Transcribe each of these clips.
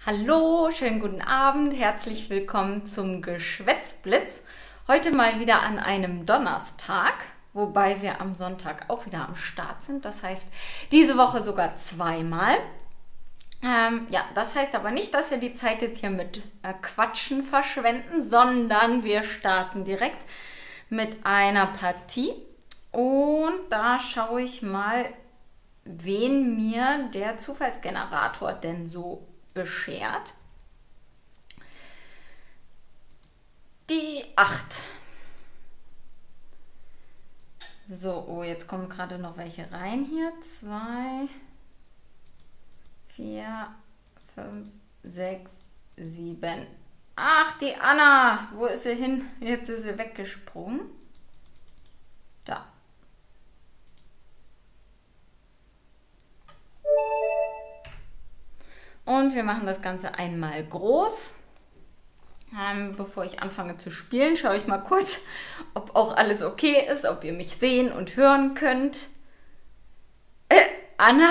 Hallo, schönen guten Abend, herzlich willkommen zum Geschwätzblitz. Heute mal wieder an einem Donnerstag, wobei wir am Sonntag auch wieder am Start sind. Das heißt, diese Woche sogar zweimal. Ja, das heißt aber nicht, dass wir die Zeit jetzt hier mit Quatschen verschwenden, sondern wir starten direkt mit einer Partie. Und da schaue ich mal, wen mir der Zufallsgenerator denn so beschert. Die 8. So, oh, jetzt kommen gerade noch welche rein hier. 2, 4, 5, 6, 7. Ach, die Anna. Wo ist sie hin? Jetzt ist sie weggesprungen. Da. Und wir machen das Ganze einmal groß. Bevor ich anfange zu spielen, schaue ich mal kurz, ob auch alles okay ist, ob ihr mich sehen und hören könnt. Anna,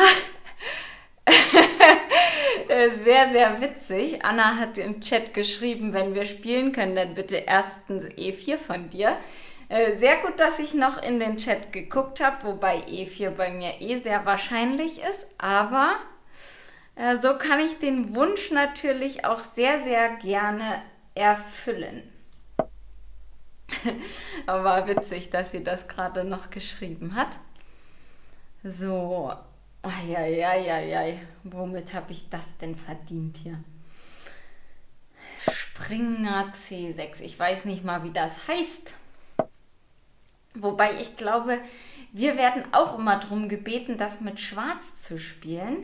sehr, sehr witzig. Anna hat im Chat geschrieben, wenn wir spielen können, dann bitte erstens E4 von dir. Sehr gut, dass ich noch in den Chat geguckt habe, wobei E4 bei mir sehr wahrscheinlich ist, aber so kann ich den Wunsch natürlich auch sehr, sehr gerne erfüllen. Aber witzig, dass sie das gerade noch geschrieben hat. So, ai, womit habe ich das denn verdient hier? Springer C6, ich weiß nicht mal, wie das heißt. Wobei ich glaube, wir werden auch immer darum gebeten, das mit Schwarz zu spielen.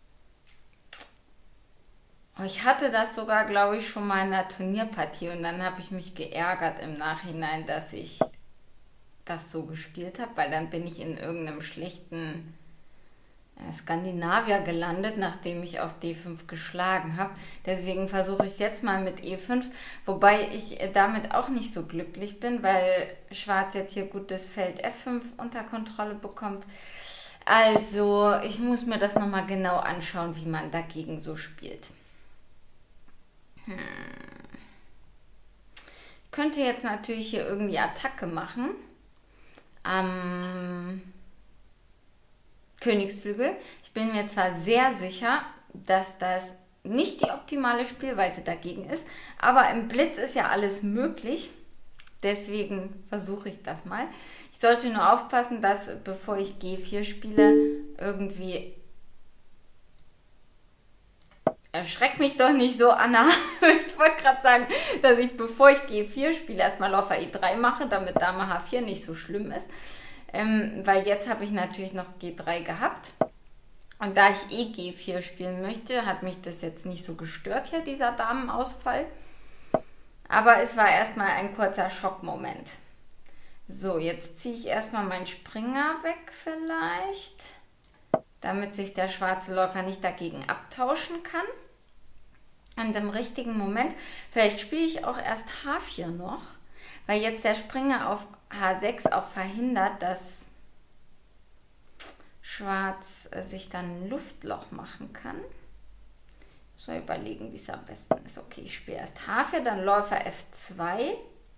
Ich hatte das sogar, glaube ich, schon mal in einer Turnierpartie und dann habe ich mich geärgert im Nachhinein, dass ich das so gespielt habe, weil dann bin ich in irgendeinem schlechten Skandinavier gelandet, nachdem ich auf D5 geschlagen habe. Deswegen versuche ich es jetzt mal mit E5, wobei ich damit auch nicht so glücklich bin, weil Schwarz jetzt hier gut das Feld F5 unter Kontrolle bekommt. Also, ich muss mir das nochmal genau anschauen, wie man dagegen so spielt. Ich könnte jetzt natürlich hier irgendwie Attacke machen. Am Königsflügel. Ich bin mir zwar sehr sicher, dass das nicht die optimale Spielweise dagegen ist, aber im Blitz ist ja alles möglich. Deswegen versuche ich das mal. Ich sollte nur aufpassen, dass bevor ich G4 spiele, irgendwie... Erschreck mich doch nicht so, Anna. Ich wollte gerade sagen, dass ich, bevor ich G4 spiele, erstmal Läufer E3 mache, damit Dame H4 nicht so schlimm ist. Weil jetzt habe ich natürlich noch G3 gehabt. Und da ich G4 spielen möchte, hat mich das jetzt nicht so gestört hier, dieser Damenausfall. Aber es war erstmal ein kurzer Schockmoment. So, jetzt ziehe ich erstmal meinen Springer weg vielleicht, damit sich der schwarze Läufer nicht dagegen abtauschen kann. Und im richtigen Moment, vielleicht spiele ich auch erst H4 noch, weil jetzt der Springer auf H6 auch verhindert, dass Schwarz sich dann ein Luftloch machen kann. Ich soll überlegen, wie es am besten ist. Okay, ich spiele erst H4, dann Läufer F2.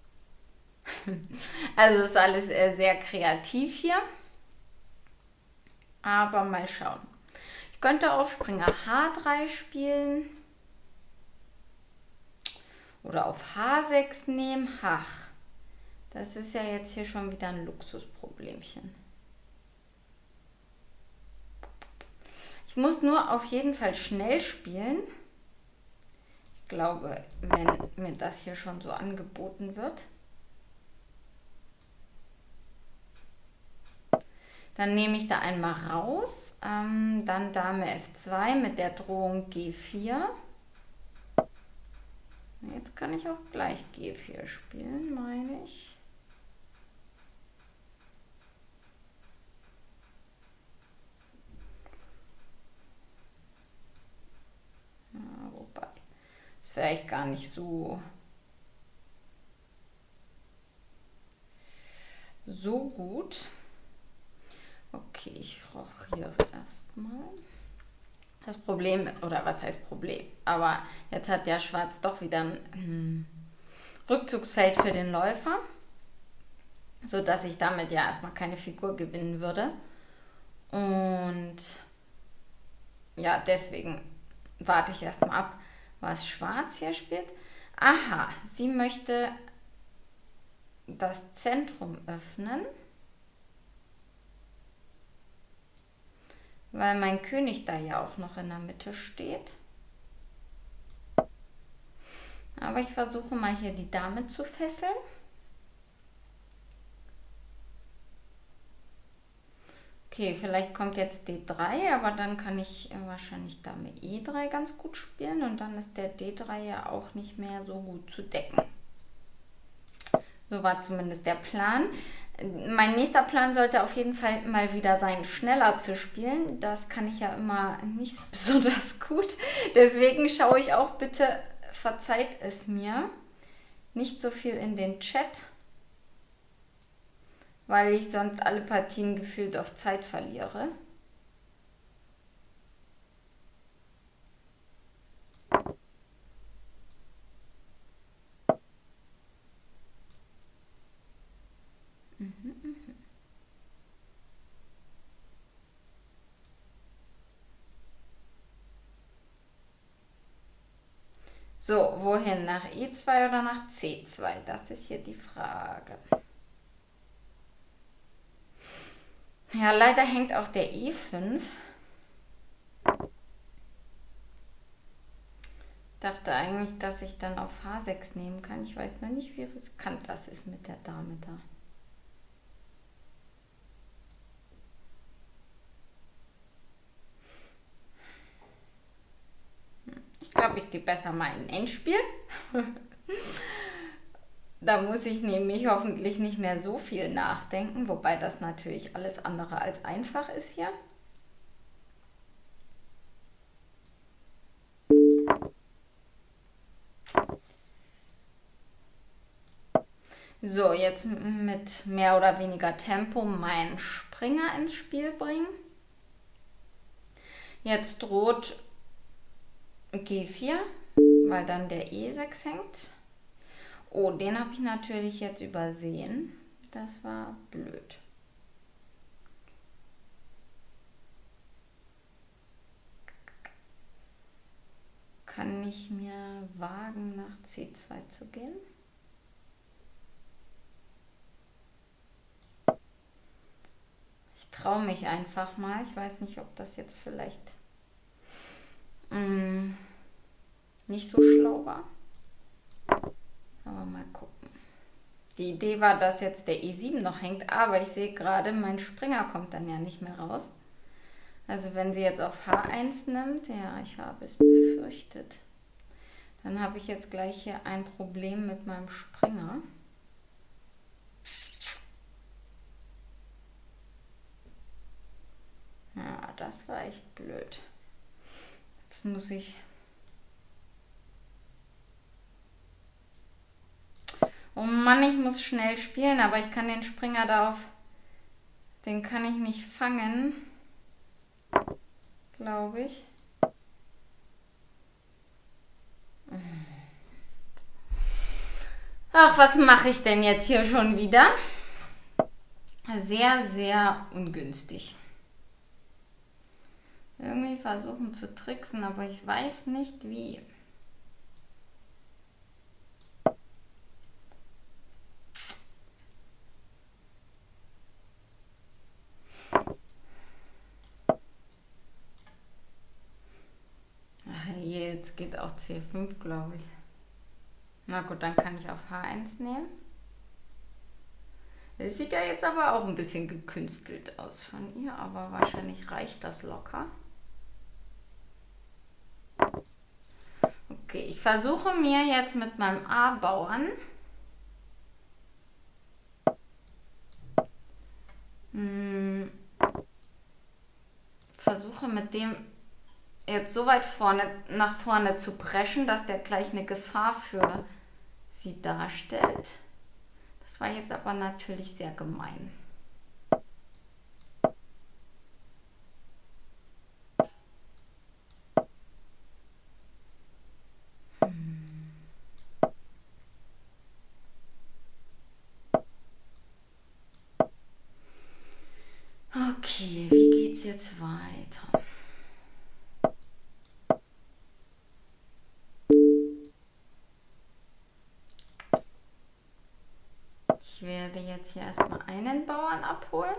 Also ist alles sehr kreativ hier. Aber mal schauen. Ich könnte auch Springer H3 spielen. Oder auf H6 nehmen. Ach, das ist ja jetzt hier schon wieder ein Luxusproblemchen. Ich muss nur auf jeden Fall schnell spielen. Ich glaube, wenn mir das hier schon so angeboten wird, dann nehme ich da einmal raus. Dann Dame F2 mit der Drohung G4. Jetzt kann ich auch gleich G4 spielen, meine ich. Ja, wobei, ist vielleicht gar nicht so gut. Okay, ich rochiere erstmal. Das Problem, oder was heißt Problem? Aber jetzt hat ja Schwarz doch wieder ein Rückzugsfeld für den Läufer, sodass ich damit ja erstmal keine Figur gewinnen würde. Und ja, deswegen warte ich erstmal ab, was Schwarz hier spielt. Aha, sie möchte das Zentrum öffnen, weil mein König da ja auch noch in der Mitte steht. Aber ich versuche mal hier die Dame zu fesseln. Okay, vielleicht kommt jetzt D3, aber dann kann ich wahrscheinlich Dame E3 ganz gut spielen und dann ist der D3 ja auch nicht mehr so gut zu decken. So war zumindest der Plan. Mein nächster Plan sollte auf jeden Fall mal wieder sein, schneller zu spielen. Das kann ich ja immer nicht so besonders gut. Deswegen schaue ich auch bitte, verzeiht es mir, nicht so viel in den Chat, weil ich sonst alle Partien gefühlt auf Zeit verliere. So, wohin? Nach E2 oder nach C2? Das ist hier die Frage. Ja, leider hängt auch der E5. Dachte eigentlich, dass ich dann auf H6 nehmen kann. Ich weiß nur nicht, wie riskant das ist mit der Dame da. Ich glaube, ich gehe besser mal in Endspiel. Da muss ich nämlich hoffentlich nicht mehr so viel nachdenken, wobei das natürlich alles andere als einfach ist hier. So, jetzt mit mehr oder weniger Tempo meinen Springer ins Spiel bringen. Jetzt droht G4, weil dann der E6 hängt. Oh, den habe ich natürlich jetzt übersehen. Das war blöd. Kann ich mir wagen, nach C2 zu gehen? Ich traue mich einfach mal. Ich weiß nicht, ob das jetzt vielleicht nicht so schlau war. Aber mal gucken. Die Idee war, dass jetzt der E7 noch hängt, aber ich sehe gerade, mein Springer kommt dann ja nicht mehr raus. Also wenn sie jetzt auf H1 nimmt, ja, ich habe es befürchtet, dann habe ich jetzt gleich hier ein Problem mit meinem Springer. Ja, das war echt blöd. Jetzt muss ich... Oh Mann, ich muss schnell spielen, aber ich kann den Springer da auf... Den kann ich nicht fangen, glaube ich. Ach, was mache ich denn jetzt hier schon wieder? Sehr, sehr ungünstig. Irgendwie versuchen zu tricksen, aber ich weiß nicht wie. Ach, jetzt geht auch C5, glaube ich. Na gut, dann kann ich auf H1 nehmen. Das sieht ja jetzt aber auch ein bisschen gekünstelt aus von ihr, aber wahrscheinlich reicht das locker. Okay, ich versuche mir jetzt mit meinem A-Bauern versuche mit dem jetzt so weit nach vorne zu preschen, dass der gleich eine Gefahr für sie darstellt. Das war jetzt aber natürlich sehr gemein. Okay, wie geht's jetzt weiter? Ich werde jetzt hier erstmal einen Bauern abholen.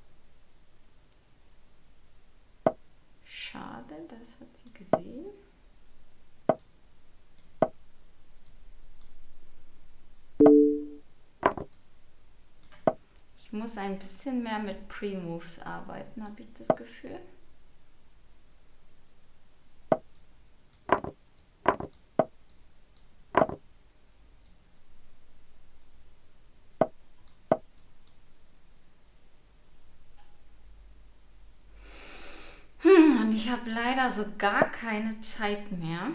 Schade, das hat sie gesehen. Ich muss ein bisschen mehr mit Pre-Moves arbeiten, habe ich das Gefühl. Und ich habe leider so gar keine Zeit mehr.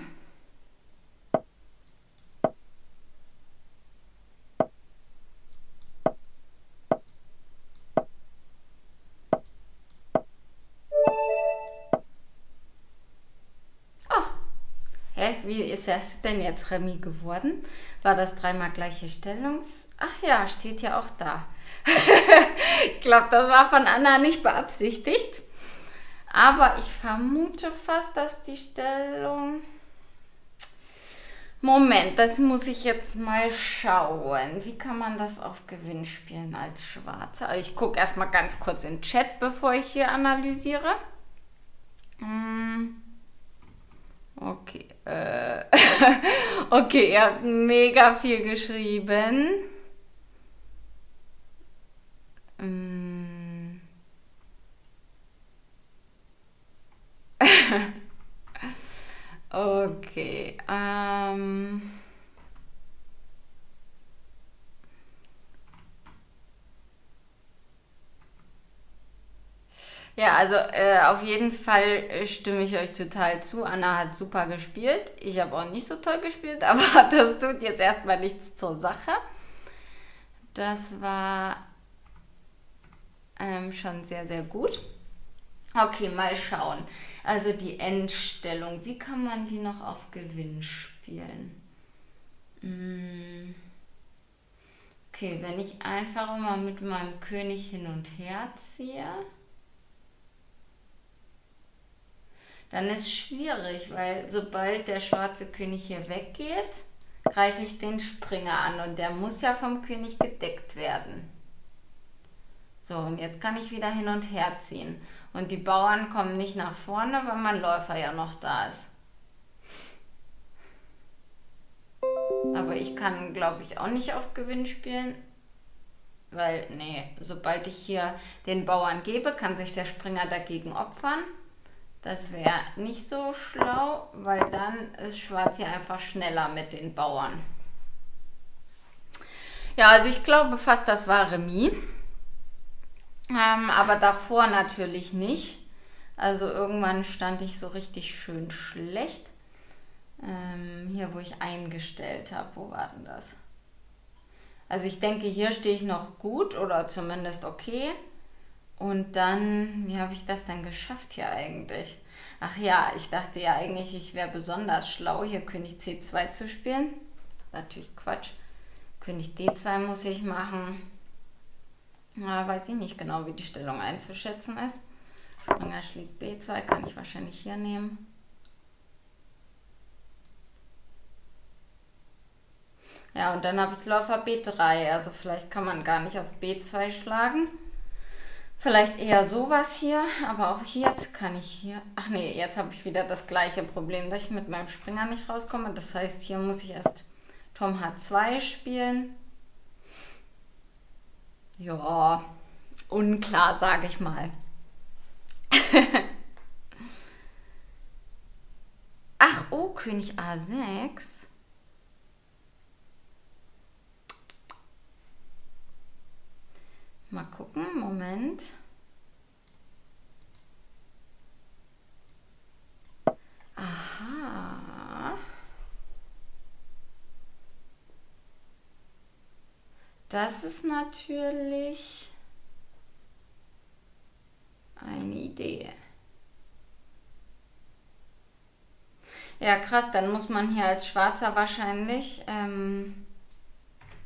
Wie ist das denn jetzt Remis geworden? War das dreimal gleiche Stellungs... Ach ja, steht ja auch da. Ich glaube, das war von Anna nicht beabsichtigt. Aber ich vermute fast, dass die Stellung... Moment, das muss ich jetzt mal schauen. Wie kann man das auf Gewinn spielen als Schwarzer? Also ich gucke erstmal ganz kurz in den Chat, bevor ich hier analysiere. Okay. Okay, ihr habt mega viel geschrieben. Okay. Ja, also auf jeden Fall stimme ich euch total zu. Anna hat super gespielt. Ich habe auch nicht so toll gespielt, aber das tut jetzt erstmal nichts zur Sache. Das war schon sehr, sehr gut. Okay, mal schauen. Also die Endstellung. Wie kann man die noch auf Gewinn spielen? Okay, wenn ich einfach mal mit meinem König hin und her ziehe, dann ist es schwierig, weil sobald der schwarze König hier weggeht, greife ich den Springer an und der muss ja vom König gedeckt werden. So, und jetzt kann ich wieder hin und her ziehen. Und die Bauern kommen nicht nach vorne, weil mein Läufer ja noch da ist. Aber ich kann, glaube ich, auch nicht auf Gewinn spielen. Weil, nee, sobald ich hier den Bauern gebe, kann sich der Springer dagegen opfern. Das wäre nicht so schlau, weil dann ist Schwarz hier einfach schneller mit den Bauern. Ja, also ich glaube fast, das war Remis. Aber davor natürlich nicht. Also irgendwann stand ich so richtig schön schlecht. Hier, wo ich eingestellt habe, wo war denn das? Also ich denke, hier stehe ich noch gut oder zumindest okay. Und dann, wie habe ich das denn geschafft hier eigentlich? Ach ja, ich dachte ja eigentlich, ich wäre besonders schlau, hier König C2 zu spielen. Natürlich Quatsch. König D2 muss ich machen. Ja, weiß ich nicht genau, wie die Stellung einzuschätzen ist. Springer schlägt B2, kann ich wahrscheinlich hier nehmen. Ja, und dann habe ich Läufer B3, also vielleicht kann man gar nicht auf B2 schlagen. Vielleicht eher sowas hier, aber auch jetzt kann ich hier... Ach nee, jetzt habe ich wieder das gleiche Problem, dass ich mit meinem Springer nicht rauskomme. Das heißt, hier muss ich erst Turm H2 spielen. Ja, unklar, sage ich mal. Ach, oh, König A6. Mal gucken, Moment. Aha. Das ist natürlich eine Idee. Ja, krass, dann muss man hier als Schwarzer wahrscheinlich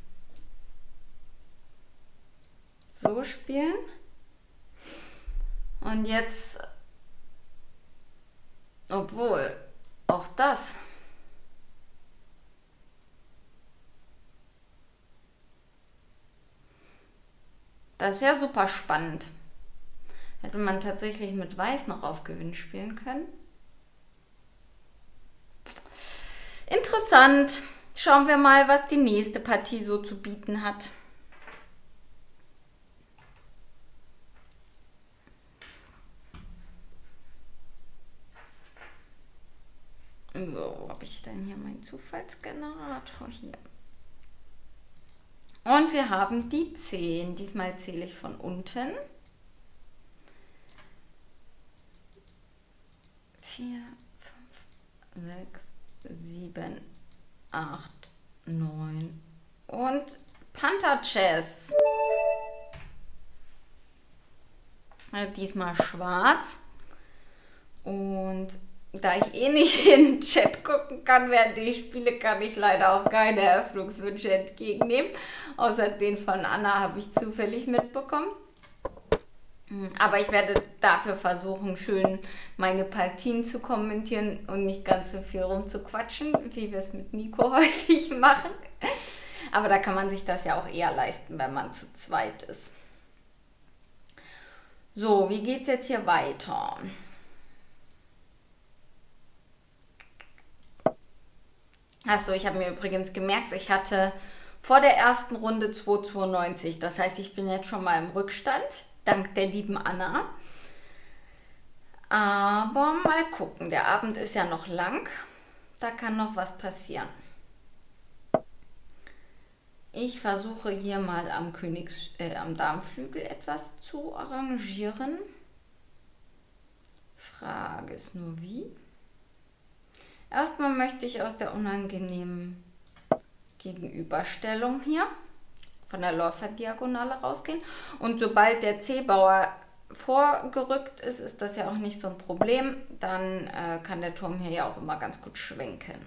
so spielen. Und jetzt, obwohl, auch das. Das ist ja super spannend. Hätte man tatsächlich mit Weiß noch auf Gewinn spielen können. Interessant. Schauen wir mal, was die nächste Partie so zu bieten hat. So, wo habe ich denn hier meinen Zufallsgenerator? Hier. Und wir haben die 10. Diesmal zähle ich von unten. 4, 5, 6, 7, 8, 9 und Panther Chess. Diesmal schwarz. Und da ich eh nicht in den Chat gucken kann, während ich spiele, kann ich leider auch keine Eröffnungswünsche entgegennehmen. Außer den von Anna habe ich zufällig mitbekommen. Aber ich werde dafür versuchen, schön meine Partien zu kommentieren und nicht ganz so viel rumzuquatschen, wie wir es mit Nico häufig machen. Aber da kann man sich das ja auch eher leisten, wenn man zu zweit ist. So, wie geht es jetzt hier weiter? Achso, ich habe mir übrigens gemerkt, ich hatte vor der ersten Runde 2,92. Das heißt, ich bin jetzt schon mal im Rückstand, dank der lieben Anna. Aber mal gucken, der Abend ist ja noch lang. Da kann noch was passieren. Ich versuche hier mal am Damenflügel etwas zu arrangieren. Frage ist nur wie. Erstmal möchte ich aus der unangenehmen Gegenüberstellung hier von der Läuferdiagonale rausgehen. Und sobald der C-Bauer vorgerückt ist, ist das ja auch nicht so ein Problem. Dann kann der Turm hier ja auch immer ganz gut schwenken.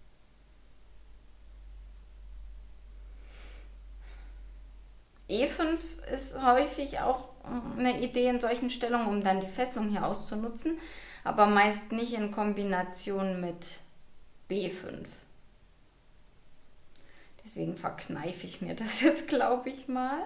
E5 ist häufig auch eine Idee in solchen Stellungen, um dann die Fesselung hier auszunutzen, aber meist nicht in Kombination mit B5. Deswegen verkneife ich mir das jetzt, glaube ich mal.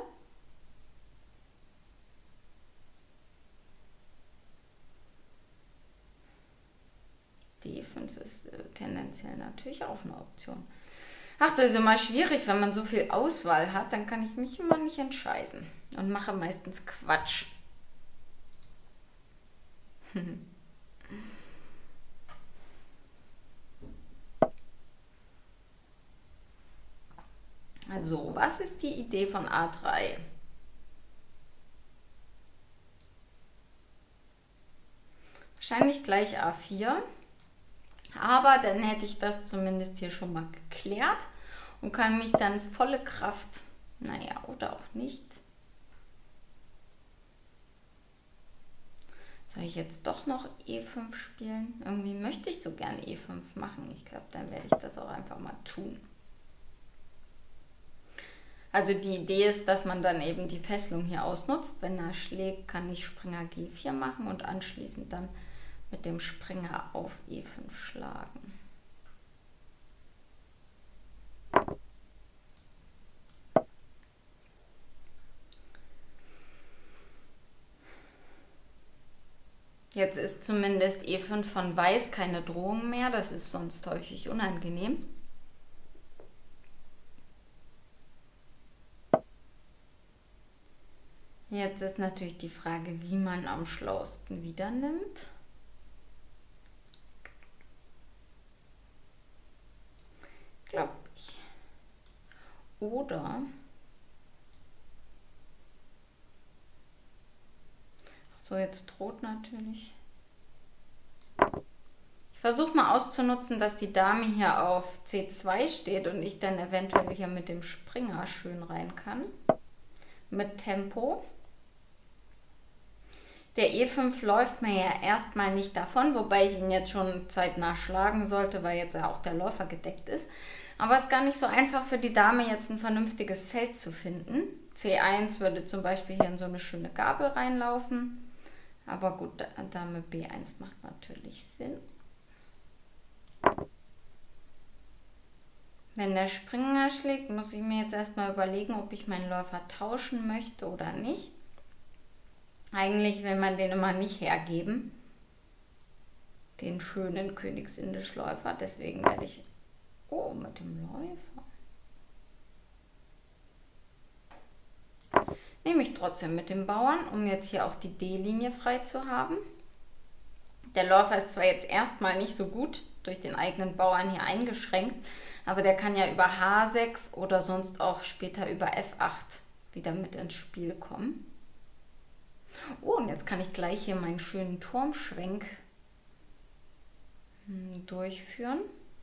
D5 ist tendenziell natürlich auch eine Option. Ach, das ist immer schwierig, wenn man so viel Auswahl hat, dann kann ich mich immer nicht entscheiden und mache meistens Quatsch. Also, was ist die Idee von A3? Wahrscheinlich gleich A4. Aber dann hätte ich das zumindest hier schon mal geklärt und kann mich dann volle Kraft, naja, oder auch nicht. Soll ich jetzt doch noch E5 spielen? Irgendwie möchte ich so gern E5 machen. Ich glaube, dann werde ich das auch einfach mal tun. Also die Idee ist, dass man dann eben die Fesselung hier ausnutzt. Wenn er schlägt, kann ich Springer G4 machen und anschließend dann mit dem Springer auf E5 schlagen. Jetzt ist zumindest E5 von Weiß keine Drohung mehr, das ist sonst häufig unangenehm. Jetzt ist natürlich die Frage, wie man am schlauesten wieder nimmt. Glaube ich. Oder so, jetzt droht natürlich. Ich versuche mal auszunutzen, dass die Dame hier auf C2 steht und ich dann eventuell hier mit dem Springer schön rein kann. Mit Tempo. Der E5 läuft mir ja erstmal nicht davon, wobei ich ihn jetzt schon zeitnah schlagen sollte, weil jetzt ja auch der Läufer gedeckt ist. Aber es ist gar nicht so einfach für die Dame jetzt ein vernünftiges Feld zu finden. C1 würde zum Beispiel hier in so eine schöne Gabel reinlaufen. Aber gut, Dame B1 macht natürlich Sinn. Wenn der Springer schlägt, muss ich mir jetzt erstmal überlegen, ob ich meinen Läufer tauschen möchte oder nicht. Eigentlich will man den immer nicht hergeben, den schönen Königsindischläufer. Deswegen werde ich... Oh, mit dem Läufer. Nehme ich trotzdem mit dem Bauern, um jetzt hier auch die D-Linie frei zu haben. Der Läufer ist zwar jetzt erstmal nicht so gut durch den eigenen Bauern hier eingeschränkt, aber der kann ja über H6 oder sonst auch später über F8 wieder mit ins Spiel kommen. Oh, und jetzt kann ich gleich hier meinen schönen Turmschwenk durchführen.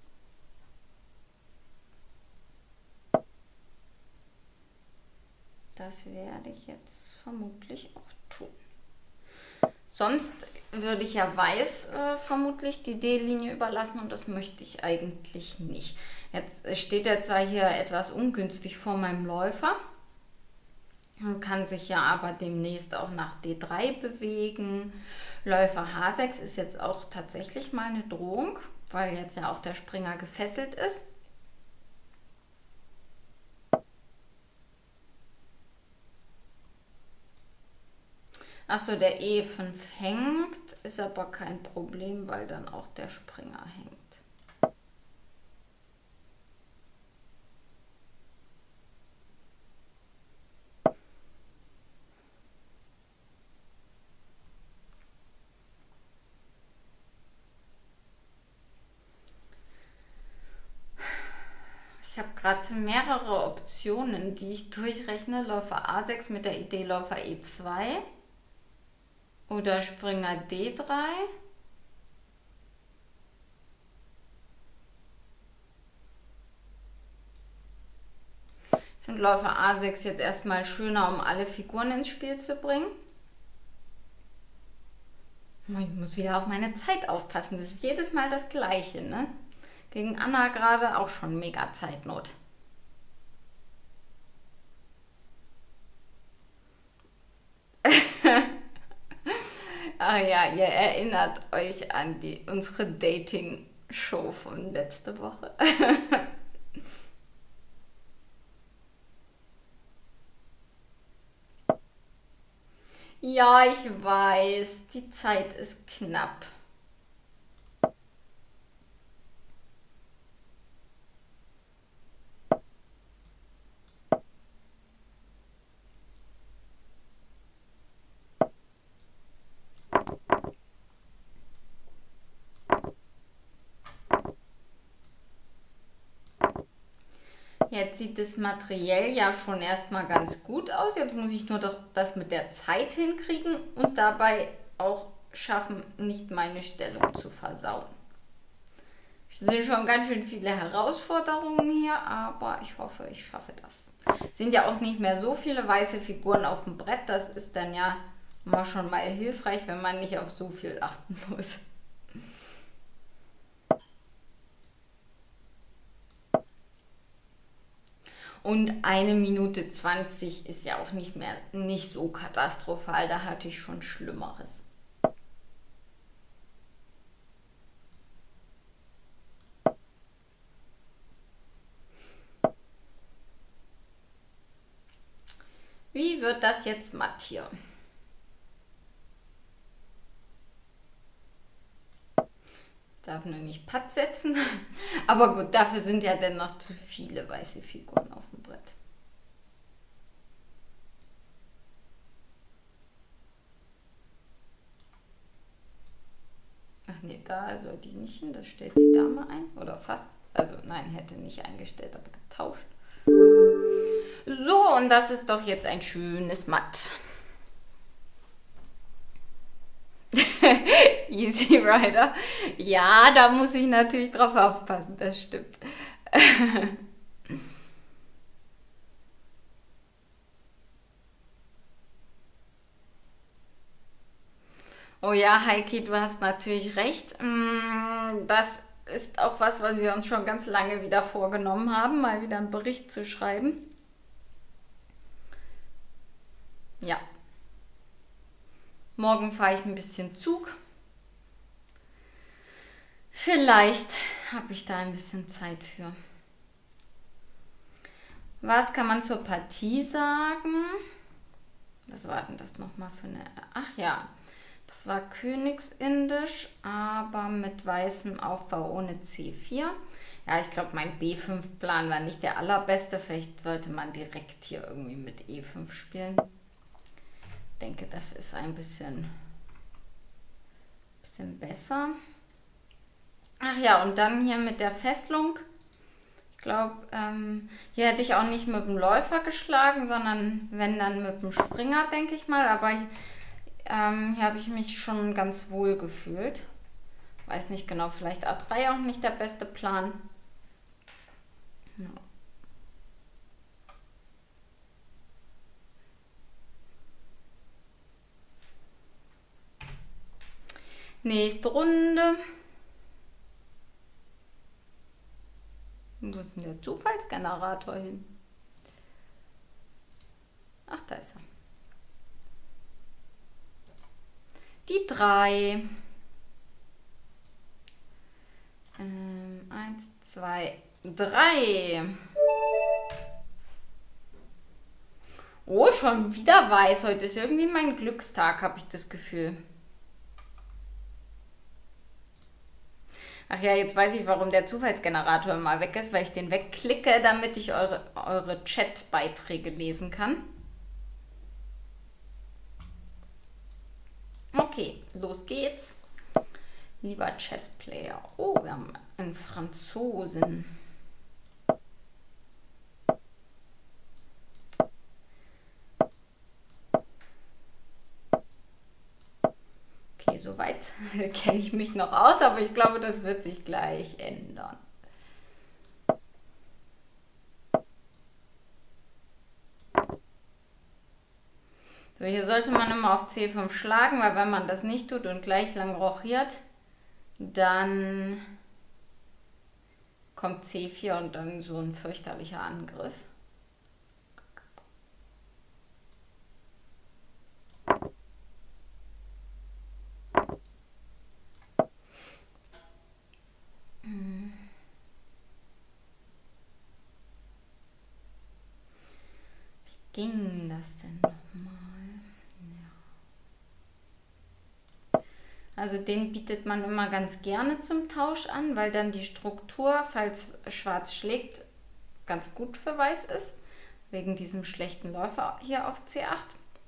Das werde ich jetzt vermutlich auch tun. Sonst würde ich ja Weiß vermutlich die D-Linie überlassen und das möchte ich eigentlich nicht. Jetzt steht er zwar hier etwas ungünstig vor meinem Läufer, man kann sich ja aber demnächst auch nach D3 bewegen. Läufer H6 ist jetzt auch tatsächlich mal eine Drohung, weil jetzt ja auch der Springer gefesselt ist. Achso, der E5 hängt, ist aber kein Problem, weil dann auch der Springer hängt. Ich habe gerade mehrere Optionen, die ich durchrechne. Läufer A6 mit der Idee Läufer E2 oder Springer D3. Ich finde Läufer A6 jetzt erstmal schöner, um alle Figuren ins Spiel zu bringen. Ich muss wieder auf meine Zeit aufpassen. Das ist jedes Mal das Gleiche, ne? Gegen Anna gerade auch schon mega Zeitnot. Ah ja, ihr erinnert euch an unsere Dating-Show von letzte Woche. Ja, ich weiß, die Zeit ist knapp. Jetzt sieht das materiell ja schon erstmal ganz gut aus. Jetzt muss ich nur das mit der Zeit hinkriegen und dabei auch schaffen, nicht meine Stellung zu versauen. Es sind schon ganz schön viele Herausforderungen hier, aber ich hoffe, ich schaffe das. Es sind ja auch nicht mehr so viele weiße Figuren auf dem Brett. Das ist dann ja immer schon mal hilfreich, wenn man nicht auf so viel achten muss. Und 1:20 ist ja auch nicht so katastrophal, da hatte ich schon Schlimmeres. Wie wird das jetzt matt hier? Darf nur nicht Patt setzen. Aber gut, dafür sind ja dann noch zu viele weiße Figuren auf dem Brett. Ach nee, da soll die nicht hin. Das stellt die Dame ein. Oder fast. Also nein, hätte nicht eingestellt, aber getauscht. So, und das ist doch jetzt ein schönes Matt. Easy Rider. Ja, da muss ich natürlich drauf aufpassen, das stimmt. Oh ja, Heiki, du hast natürlich recht. Das ist auch was wir uns schon ganz lange wieder vorgenommen haben, mal wieder einen Bericht zu schreiben. Ja. Morgen fahre ich ein bisschen Zug. Vielleicht habe ich da ein bisschen Zeit für. Was kann man zur Partie sagen? Was war denn das nochmal für eine... Ach ja, das war Königsindisch, aber mit weißem Aufbau ohne C4. Ja, ich glaube, mein B5-Plan war nicht der allerbeste. Vielleicht sollte man direkt hier irgendwie mit E5 spielen. Ich denke, das ist ein bisschen besser. Ach ja, und dann hier mit der Fesselung. Ich glaube, hier hätte ich auch nicht mit dem Läufer geschlagen, sondern wenn dann mit dem Springer, denke ich mal. Aber hier habe ich mich schon ganz wohl gefühlt. Weiß nicht genau, vielleicht A3 auch nicht der beste Plan. Ja. Nächste Runde. Wo ist denn der Zufallsgenerator hin? Ach, da ist er. Die 3. 1, 2, 3. Oh, schon wieder weiß. Heute ist irgendwie mein Glückstag, habe ich das Gefühl. Ach ja, jetzt weiß ich, warum der Zufallsgenerator immer weg ist, weil ich den wegklicke, damit ich eure Chat-Beiträge lesen kann. Okay, los geht's. Lieber Chessplayer. Oh, wir haben einen Franzosen. Okay, soweit kenne ich mich noch aus, aber ich glaube, das wird sich gleich ändern. So, hier sollte man immer auf C5 schlagen, weil wenn man das nicht tut und gleich lang rochiert, dann kommt C4 und dann so ein fürchterlicher Angriff. Wie ging das denn nochmal? Ja. Also den bietet man immer ganz gerne zum Tausch an, weil dann die Struktur, falls Schwarz schlägt, ganz gut für Weiß ist. Wegen diesem schlechten Läufer hier auf C8.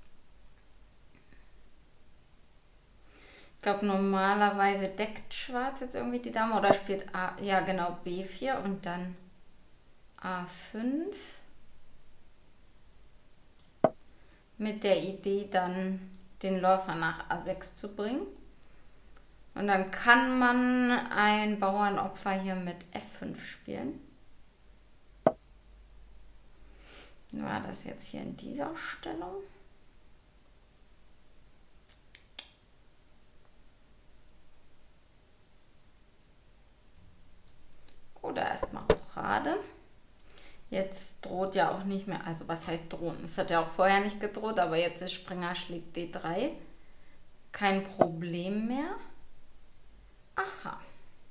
Ich glaube, normalerweise deckt Schwarz jetzt irgendwie die Dame oder spielt A, ja genau, B4 und dann A5. Mit der Idee dann den Läufer nach A6 zu bringen. Und dann kann man ein Bauernopfer hier mit F5 spielen. War das jetzt hier in dieser Stellung? Oder erstmal Rochade. Jetzt droht ja auch nicht mehr, also was heißt drohen? Es hat ja auch vorher nicht gedroht, aber jetzt ist Springer schlägt D3. Kein Problem mehr. Aha.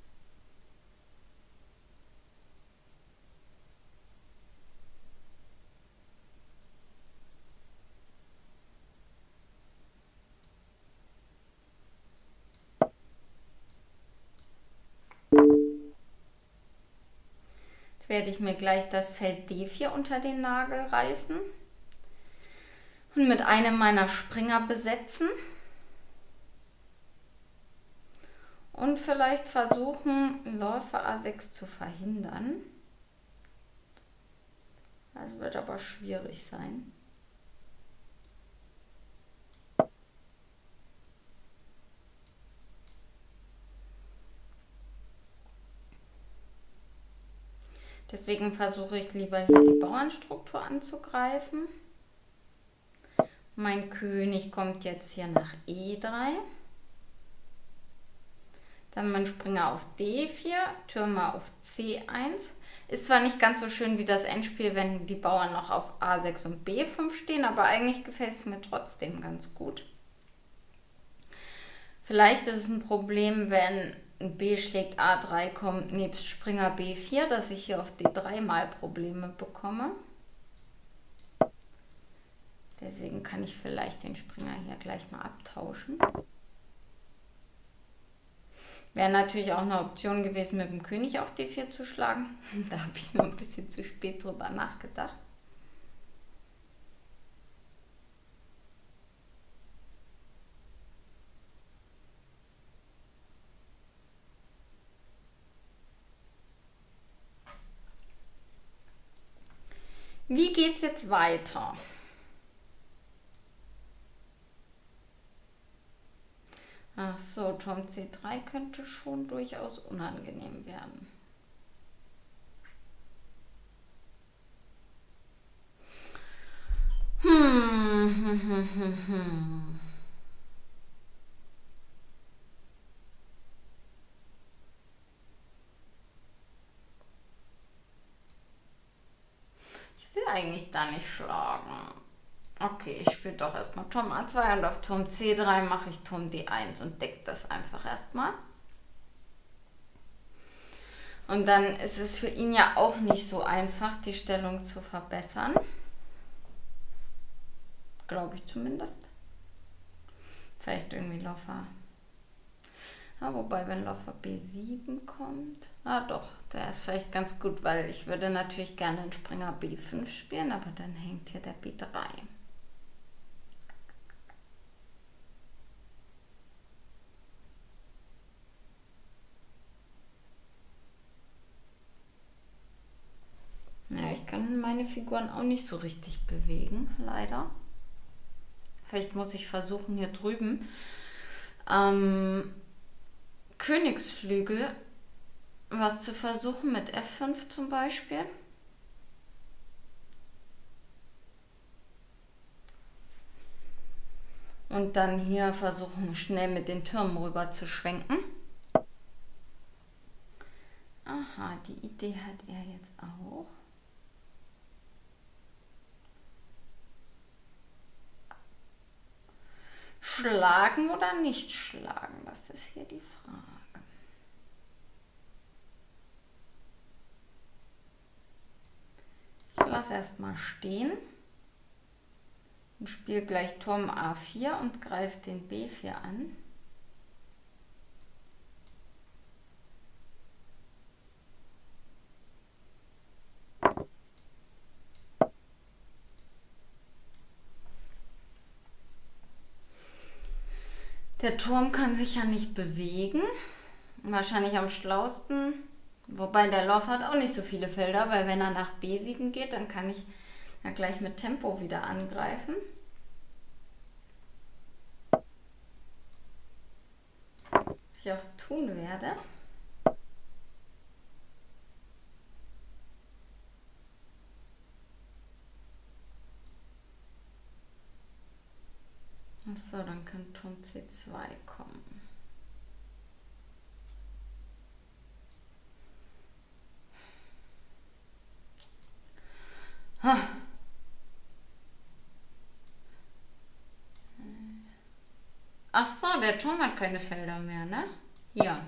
Jetzt werde ich mir gleich das Feld D4 unter den Nagel reißen und mit einem meiner Springer besetzen. Und vielleicht versuchen, Läufer A6 zu verhindern. Das wird aber schwierig sein. Deswegen versuche ich lieber hier die Bauernstruktur anzugreifen. Mein König kommt jetzt hier nach E3. Dann mein Springer auf D4, Türme auf C1. Ist zwar nicht ganz so schön wie das Endspiel, wenn die Bauern noch auf A6 und B5 stehen, aber eigentlich gefällt es mir trotzdem ganz gut. Vielleicht ist es ein Problem, wenn B schlägt A3 kommt nebst Springer B4, dass ich hier auf D3 mal Probleme bekomme. Deswegen kann ich vielleicht den Springer hier gleich mal abtauschen. Wäre natürlich auch eine Option gewesen, mit dem König auf D4 zu schlagen. Da habe ich noch ein bisschen zu spät drüber nachgedacht. Wie geht's jetzt weiter? Ach so, Turm C3 könnte schon durchaus unangenehm werden. Ich will eigentlich da nicht schlagen. Okay, ich spiele doch erstmal Turm A2 und auf Turm C3 mache ich Turm D1 und decke das einfach erstmal. Und dann ist es für ihn ja auch nicht so einfach, die Stellung zu verbessern. Glaube ich zumindest. Vielleicht irgendwie Läufer. Ja, wobei, wenn Läufer B7 kommt. Doch, der ist vielleicht ganz gut, weil ich würde natürlich gerne den Springer B5 spielen, aber dann hängt hier der B3. Ja, ich kann meine Figuren auch nicht so richtig bewegen, leider. Vielleicht muss ich versuchen, hier drüben Königsflügel was zu versuchen mit F5 zum Beispiel. Und dann hier versuchen, schnell mit den Türmen rüber zu schwenken. Aha, die Idee hat er jetzt auch. Schlagen oder nicht schlagen? Das ist hier die Frage. Ich lasse erstmal stehen und spiele gleich Turm A4 und greife den B4 an. Der Turm kann sich ja nicht bewegen. Wahrscheinlich am schlausten. Wobei der Läufer hat auch nicht so viele Felder, weil wenn er nach B7 geht, dann kann ich ja gleich mit Tempo wieder angreifen. Was ich auch tun werde. Achso, dann kann Turm C2 kommen. Ach so, der Turm hat keine Felder mehr, ne? Hier.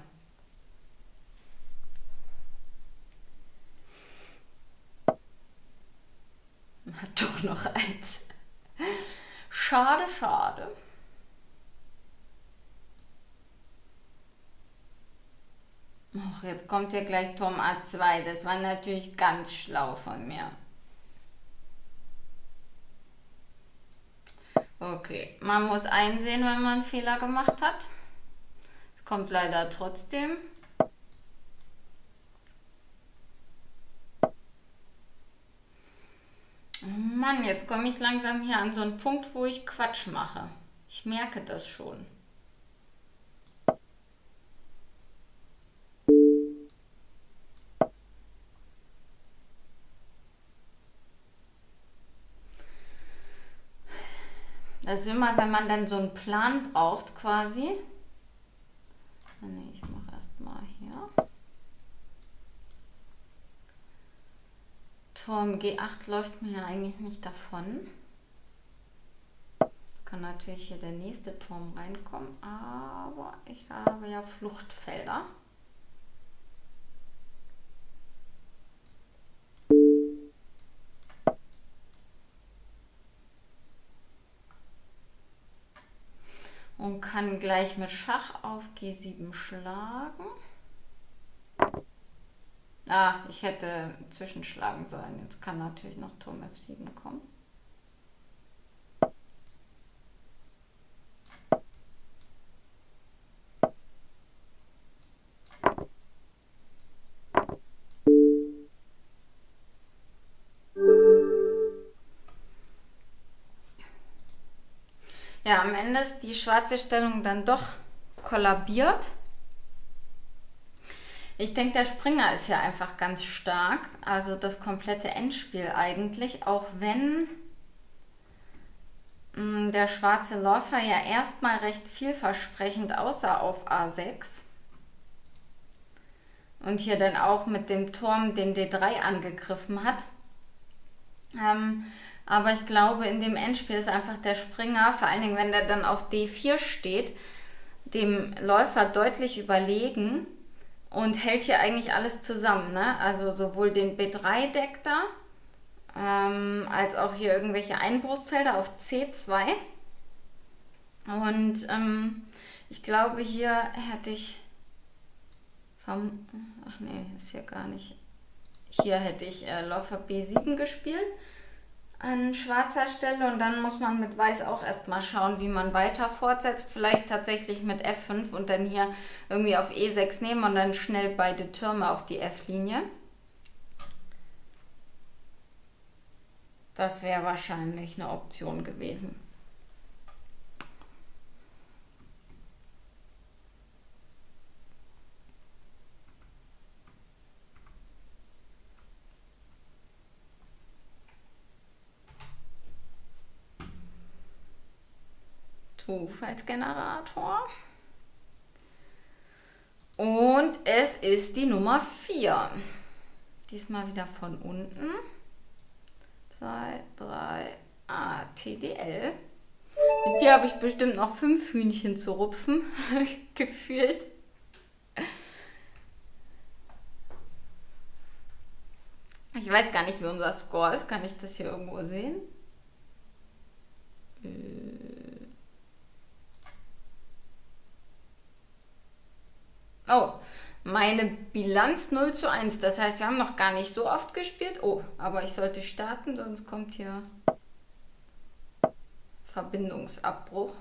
Hat doch noch eins. Schade, schade. Och, jetzt kommt hier gleich Turm A2. Das war natürlich ganz schlau von mir. Okay, man muss einsehen, wenn man einen Fehler gemacht hat. Es kommt leider trotzdem. Mann, jetzt komme ich langsam hier an so einen Punkt, wo ich Quatsch mache. Ich merke das schon. Das ist immer, wenn man dann so einen Plan braucht quasi. Nee, ich mache erstmal hier. Turm G8 läuft mir ja eigentlich nicht davon. Kann natürlich hier der nächste Turm reinkommen, aber ich habe ja Fluchtfelder. Und kann gleich mit Schach auf G7 schlagen. Ah, ich hätte zwischenschlagen sollen. Jetzt kann natürlich noch Turm F7 kommen. Ja, am Ende ist die schwarze Stellung dann doch kollabiert. Ich denke, der Springer ist ja einfach ganz stark. Also das komplette Endspiel eigentlich, auch wenn der schwarze Läufer ja erstmal recht vielversprechend aussah auf A6. Und hier dann auch mit dem Turm den D3 angegriffen hat. Aber ich glaube, in dem Endspiel ist einfach der Springer, vor allen Dingen, wenn der dann auf D4 steht, dem Läufer deutlich überlegen und hält hier eigentlich alles zusammen. Ne? Also sowohl den B3 deckt er, als auch hier irgendwelche Einbruchsfelder auf C2. Und ich glaube, hier hätte ich ach nee, ist ja gar nicht. Hier hätte ich Läufer B7 gespielt an schwarzer Stelle und dann muss man mit Weiß auch erstmal schauen, wie man weiter fortsetzt. Vielleicht tatsächlich mit F5 und dann hier irgendwie auf E6 nehmen und dann schnell beide Türme auf die F-Linie. Das wäre wahrscheinlich eine Option gewesen. Zufallsgenerator. Und es ist die Nummer 4. Diesmal wieder von unten. 2, 3, TDL. Mit dir habe ich bestimmt noch 5 Hühnchen zu rupfen. Gefühlt. Ich weiß gar nicht, wie unser Score ist. Kann ich das hier irgendwo sehen? Oh, meine Bilanz 0:1. Das heißt, wir haben noch gar nicht so oft gespielt. Oh, aber ich sollte starten, sonst kommt hier Verbindungsabbruch.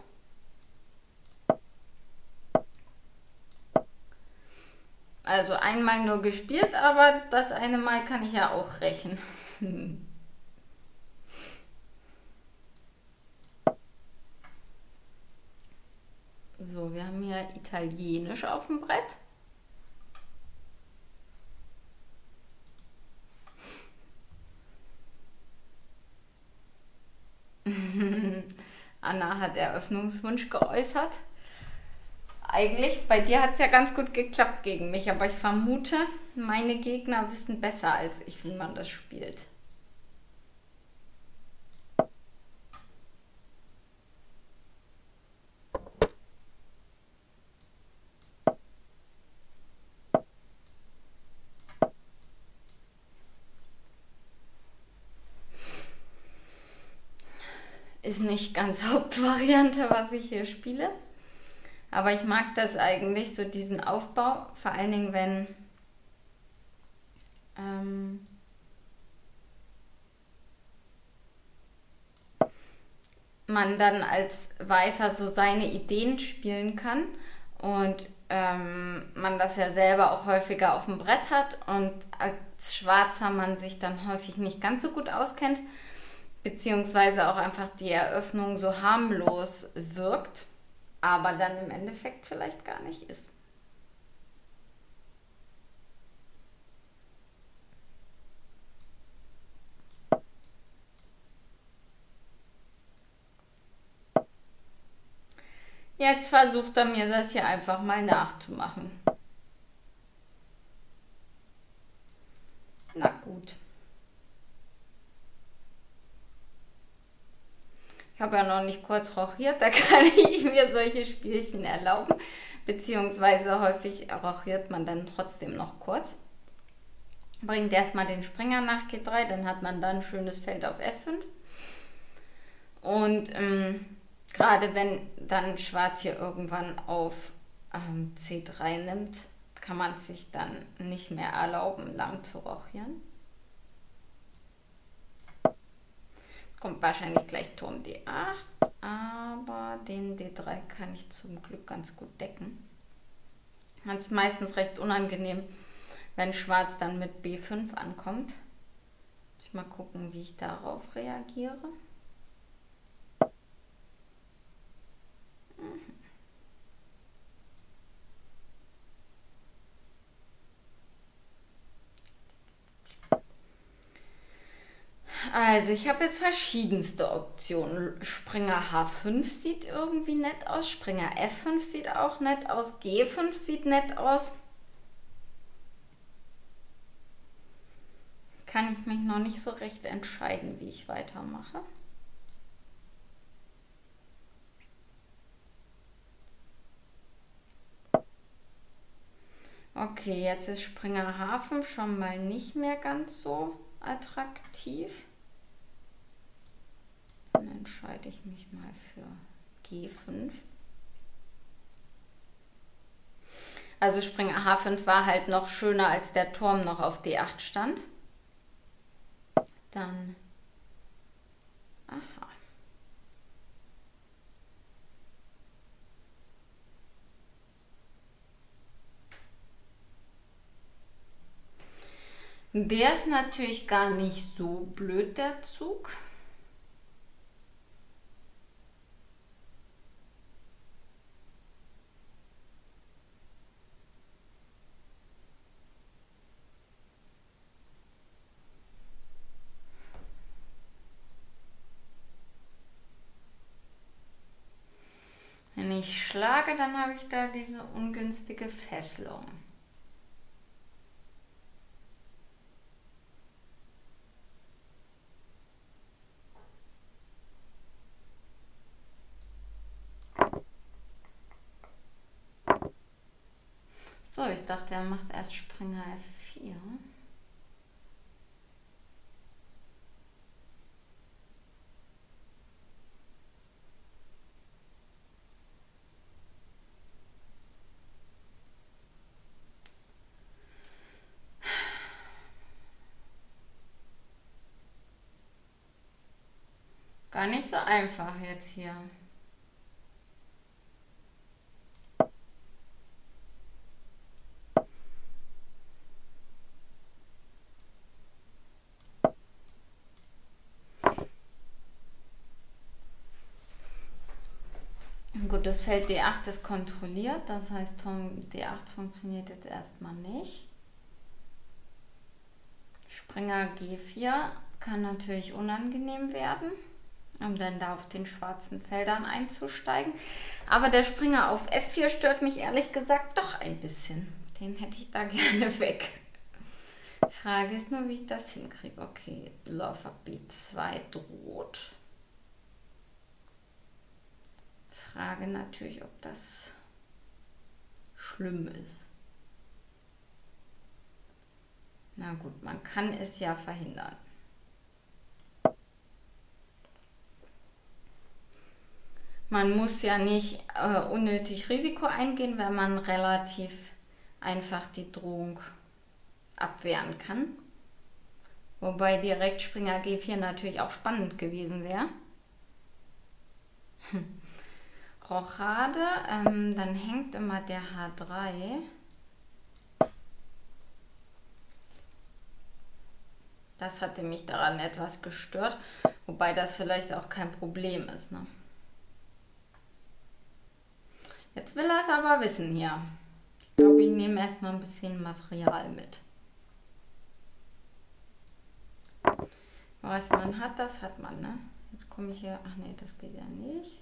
Also einmal nur gespielt, aber das eine Mal kann ich ja auch rächen. So, wir haben hier Italienisch auf dem Brett. Anna hat Eröffnungswunsch geäußert. Eigentlich, bei dir hat es ja ganz gut geklappt gegen mich, aber ich vermute, meine Gegner wissen besser als ich, wie man das spielt. Ist nicht ganz Hauptvariante, was ich hier spiele. Aber ich mag das eigentlich, so diesen Aufbau, vor allen Dingen, wenn man dann als Weißer so seine Ideen spielen kann und man das ja selber auch häufiger auf dem Brett hat und als Schwarzer man sich dann häufig nicht ganz so gut auskennt, beziehungsweise auch einfach die Eröffnung so harmlos wirkt, aber dann im Endeffekt vielleicht gar nicht ist. Jetzt versucht er mir das hier einfach mal nachzumachen. Na gut. Ich habe ja noch nicht kurz rochiert, da kann ich mir solche Spielchen erlauben. Beziehungsweise häufig rochiert man dann trotzdem noch kurz. Bringt erstmal den Springer nach G3, dann hat man dann ein schönes Feld auf F5. Und gerade wenn dann Schwarz hier irgendwann auf C3 nimmt, kann man es sich dann nicht mehr erlauben, lang zu rochieren. Kommt wahrscheinlich gleich Turm D8, aber den D3 kann ich zum Glück ganz gut decken. Es ist meistens recht unangenehm, wenn Schwarz dann mit B5 ankommt. Ich mal gucken, wie ich darauf reagiere. Also ich habe jetzt verschiedenste Optionen. Springer H5 sieht irgendwie nett aus. Springer F5 sieht auch nett aus. G5 sieht nett aus. Kann ich mich noch nicht so recht entscheiden, wie ich weitermache. Okay, jetzt ist Springer H5 schon mal nicht mehr ganz so attraktiv. Dann entscheide ich mich mal für G5. Also Springer H5 war halt noch schöner, als der Turm noch auf D8 stand. Dann, aha. Der ist natürlich gar nicht so blöd, der Zug. Wenn ich schlage, dann habe ich da diese ungünstige Fesselung. So, ich dachte, er macht erst Springer F4. Gar nicht so einfach jetzt hier. Gut, das Feld D8 ist kontrolliert, das heißt Turm D8 funktioniert jetzt erstmal nicht. Springer G4 kann natürlich unangenehm werden, um dann da auf den schwarzen Feldern einzusteigen. Aber der Springer auf F4 stört mich ehrlich gesagt doch ein bisschen. Den hätte ich da gerne weg. Die Frage ist nur, wie ich das hinkriege. Okay, Läufer B2 droht. Frage natürlich, ob das schlimm ist. Na gut, man kann es ja verhindern. Man muss ja nicht unnötig Risiko eingehen, wenn man relativ einfach die Drohung abwehren kann. Wobei direkt Springer G4 natürlich auch spannend gewesen wäre. Rochade, dann hängt immer der H3. Das hatte mich daran etwas gestört, wobei das vielleicht auch kein Problem ist. Ne? Jetzt will er es aber wissen hier. Ich glaube, ich nehme erstmal ein bisschen Material mit. Was man hat, das hat man, ne? Jetzt komme ich hier, ach nee, das geht ja nicht.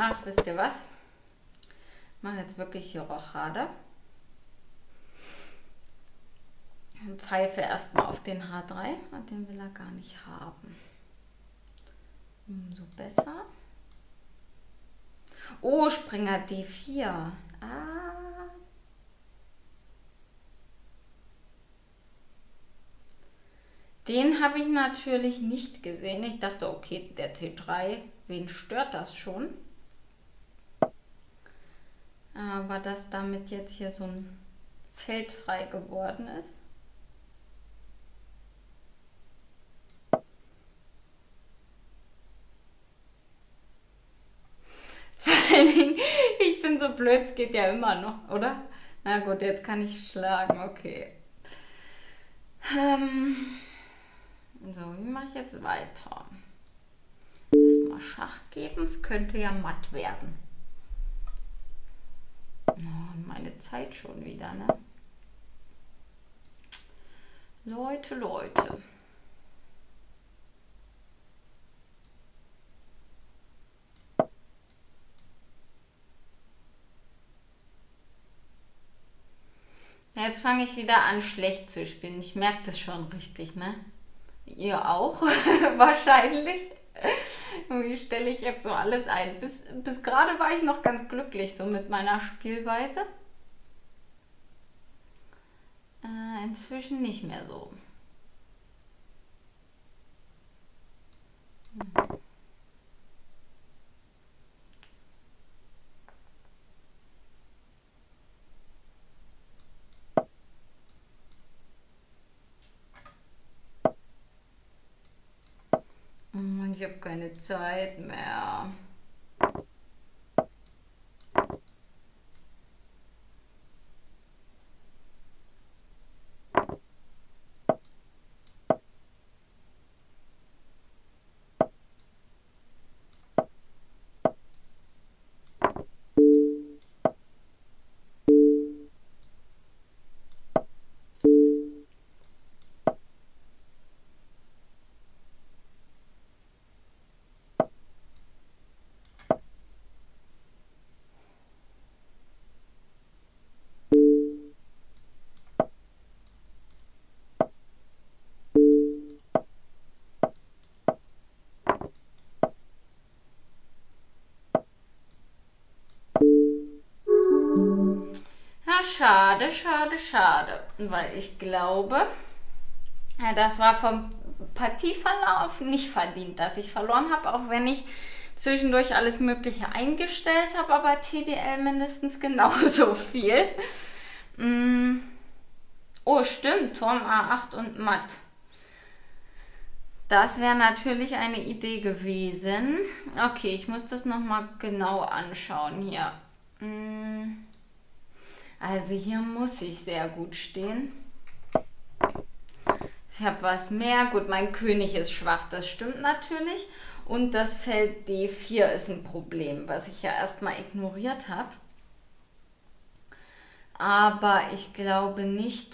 ach, wisst ihr was? Ich mache jetzt wirklich hier Rochade. Pfeife erstmal auf den H3, den will er gar nicht haben. Umso besser. Oh, Springer D4. Ah. Den habe ich natürlich nicht gesehen. Ich dachte, okay, der C3, wen stört das schon? Aber dass damit jetzt hier so ein Feld frei geworden ist. Vor allen Dingen, ich bin so blöd, es geht ja immer noch, oder? Na gut, jetzt kann ich schlagen, okay. So, wie mache ich jetzt weiter? Erstmal Schach geben, es könnte ja matt werden. Oh, und meine Zeit schon wieder, ne? Leute. Jetzt fange ich wieder an, schlecht zu spielen. Ich merke das schon richtig, ne? Ihr auch, wahrscheinlich. Wie stelle ich jetzt so alles ein? Bis gerade war ich noch ganz glücklich so mit meiner Spielweise. Inzwischen nicht mehr so. Ich habe keine Zeit mehr. Schade, weil ich glaube, das war vom Partieverlauf nicht verdient, dass ich verloren habe, auch wenn ich zwischendurch alles Mögliche eingestellt habe, aber TDL mindestens genauso viel. Oh, stimmt, Turm A8 und Matt. Das wäre natürlich eine Idee gewesen. Okay, ich muss das nochmal genau anschauen hier. Also hier muss ich sehr gut stehen. Ich habe was mehr. Gut, mein König ist schwach, das stimmt natürlich. Und das Feld D4 ist ein Problem, was ich ja erstmal ignoriert habe. Aber ich glaube nicht,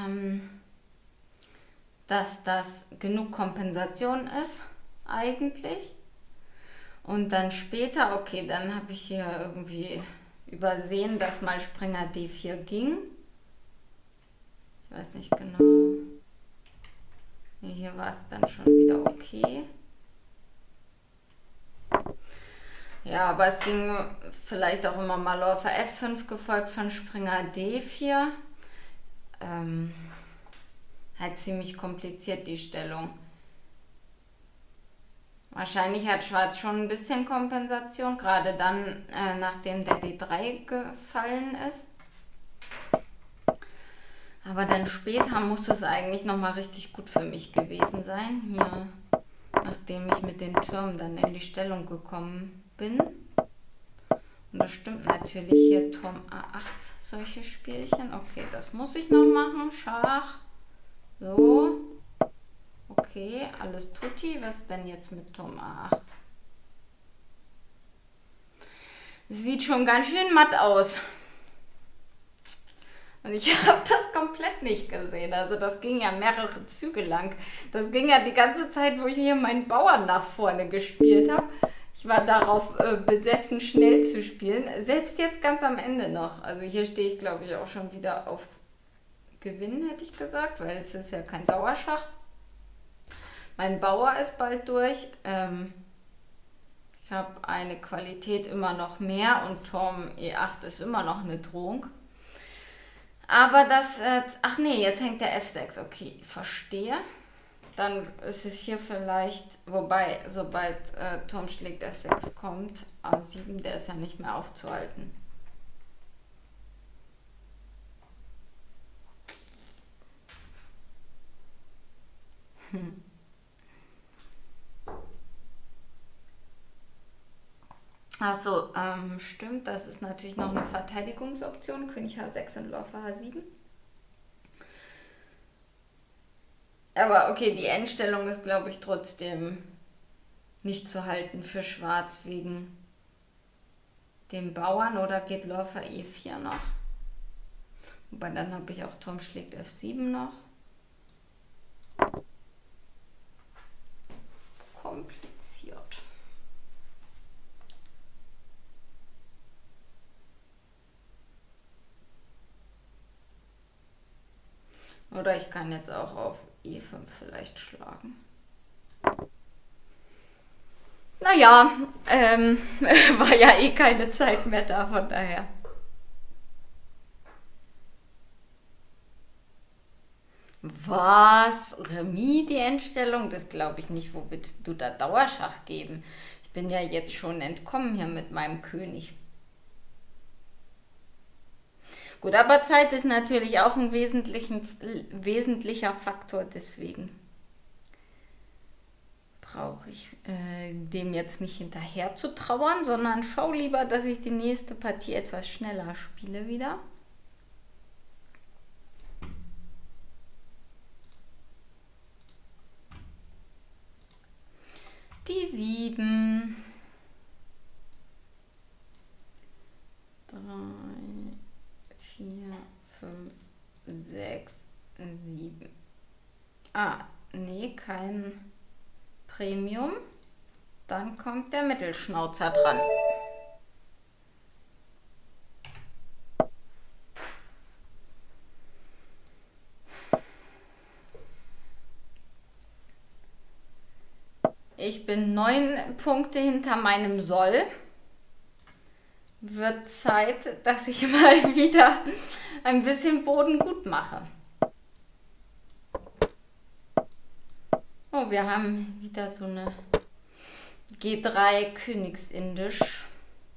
dass das genug Kompensation ist, eigentlich. Und dann später, okay, dann habe ich hier irgendwie übersehen, dass mal Springer D4 ging. Ich weiß nicht genau. Nee, hier war es dann schon wieder okay. Ja, aber es ging vielleicht auch immer mal Läufer F5 gefolgt von Springer D4. Halt ziemlich kompliziert die Stellung. Wahrscheinlich hat Schwarz schon ein bisschen Kompensation, gerade dann, nachdem der D3 gefallen ist. Aber dann später muss es eigentlich nochmal richtig gut für mich gewesen sein. Hier, nachdem ich mit den Türmen dann in die Stellung gekommen bin. Und das stimmt natürlich hier, Turm A8, solche Spielchen. Okay, das muss ich noch machen. Schach. So. Okay, alles tutti. Was ist denn jetzt mit Turm A8? Sieht schon ganz schön matt aus. Und ich habe das komplett nicht gesehen. Also das ging ja mehrere Züge lang. Das ging ja die ganze Zeit, wo ich hier meinen Bauern nach vorne gespielt habe. Ich Ich war darauf besessen, schnell zu spielen. Selbst jetzt ganz am Ende noch. Also hier stehe ich, glaube ich, auch schon wieder auf Gewinnen, hätte ich gesagt, weil es ist ja kein Dauerschach. Mein Bauer ist bald durch. Ich habe eine Qualität immer noch mehr und Turm E8 ist immer noch eine Drohung. Aber das, ach nee, jetzt hängt der F6. Okay, verstehe. Dann ist es hier vielleicht, wobei, sobald Turm schlägt F6 kommt, A7, der ist ja nicht mehr aufzuhalten. Achso, stimmt, das ist natürlich noch eine Verteidigungsoption. König H6 und Läufer H7. Aber okay, die Endstellung ist, glaube ich, trotzdem nicht zu halten für Schwarz wegen dem Bauern. Oder geht Läufer E4 noch? Wobei dann habe ich auch Turm schlägt F7 noch. Kompliziert. Oder ich kann jetzt auch auf E5 vielleicht schlagen. Naja, war ja eh keine Zeit mehr da, von daher. Was? Remis die Endstellung? Das glaube ich nicht. Wo willst du da Dauerschach geben? Ich bin ja jetzt schon entkommen hier mit meinem König. Gut, aber Zeit ist natürlich auch ein wesentlicher Faktor, deswegen brauche ich dem jetzt nicht hinterher zu trauern, sondern schau lieber, dass ich die nächste Partie etwas schneller spiele wieder. Die 7. 3, 4, 5, 6, 7. Ah, nee, kein Premium. Dann kommt der Mittelschnauzer dran. Ich bin 9 Punkte hinter meinem Soll. Wird Zeit, dass ich mal wieder ein bisschen Boden gut mache. Oh, wir haben wieder so eine G3 Königsindisch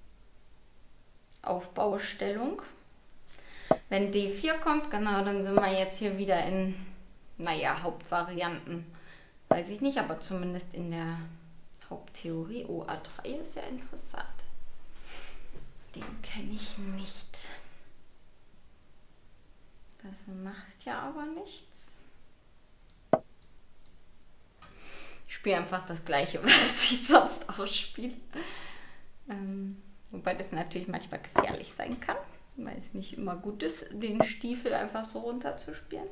Aufbaustellung. Wenn D4 kommt, genau, dann sind wir jetzt hier wieder in, naja, Hauptvarianten. Weiß ich nicht, aber zumindest in der Haupttheorie. Oh, A3 ist ja interessant. Den kenne ich nicht. Das macht ja aber nichts. Ich spiele einfach das Gleiche, was ich sonst auch spiele. Wobei das natürlich manchmal gefährlich sein kann, weil es nicht immer gut ist, den Stiefel einfach so runterzuspielen.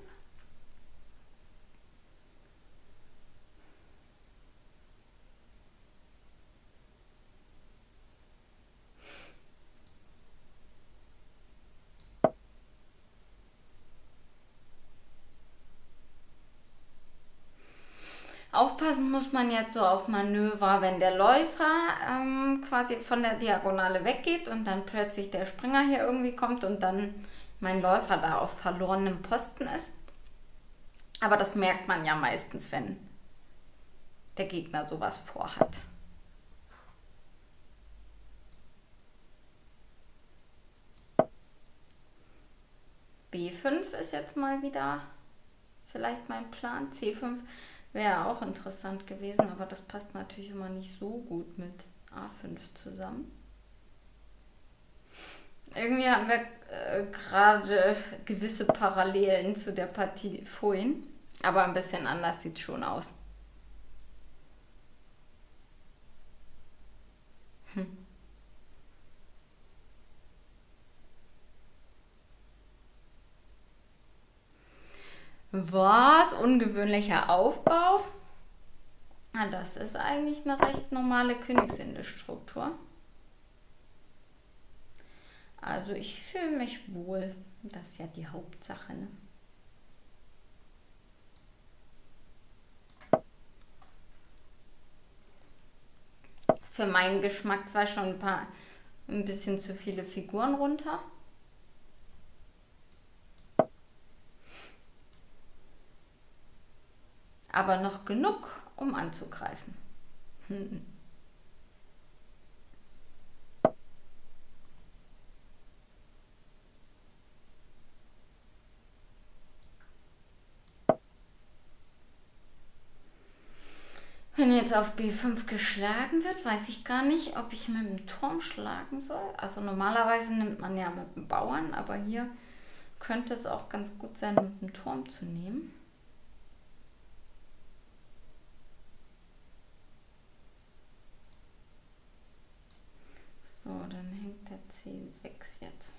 Aufpassen muss man jetzt so auf Manöver, wenn der Läufer quasi von der Diagonale weggeht und dann plötzlich der Springer hier irgendwie kommt und dann mein Läufer da auf verlorenem Posten ist. Aber das merkt man ja meistens, wenn der Gegner sowas vorhat. B5 ist jetzt mal wieder vielleicht mein Plan. C5 wäre auch interessant gewesen, aber das passt natürlich immer nicht so gut mit A5 zusammen. Irgendwie haben wir gerade gewisse Parallelen zu der Partie vorhin, aber ein bisschen anders sieht es schon aus. Was? Ungewöhnlicher Aufbau? Ah, das ist eigentlich eine recht normale Königsindestruktur. Also ich fühle mich wohl. Das ist ja die Hauptsache, ne? Für meinen Geschmack zwar schon ein bisschen zu viele Figuren runter. Aber noch genug, um anzugreifen. Wenn jetzt auf B5 geschlagen wird, weiß ich gar nicht, ob ich mit dem Turm schlagen soll. Also normalerweise nimmt man ja mit dem Bauern, aber hier könnte es auch ganz gut sein, mit dem Turm zu nehmen. So, dann hängt der C6 jetzt.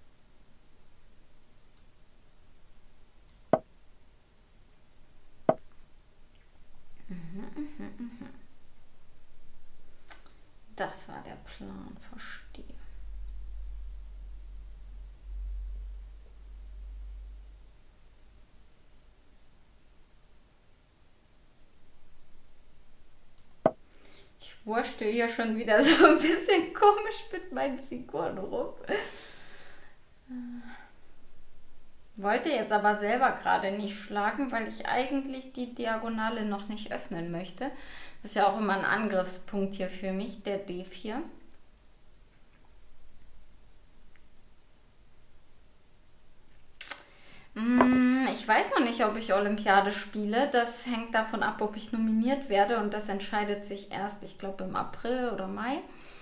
Das war der Plan, verstehe. Ich wurschtel hier schon wieder so ein bisschen komisch mit meinen Figuren rum. Wollte jetzt aber selber gerade nicht schlagen, weil ich eigentlich die Diagonale noch nicht öffnen möchte. Das ist ja auch immer ein Angriffspunkt hier für mich, der D4. Ich weiß noch nicht, ob ich Olympiade spiele. Das hängt davon ab, ob ich nominiert werde, und das entscheidet sich erst, ich glaube, im April oder Mai.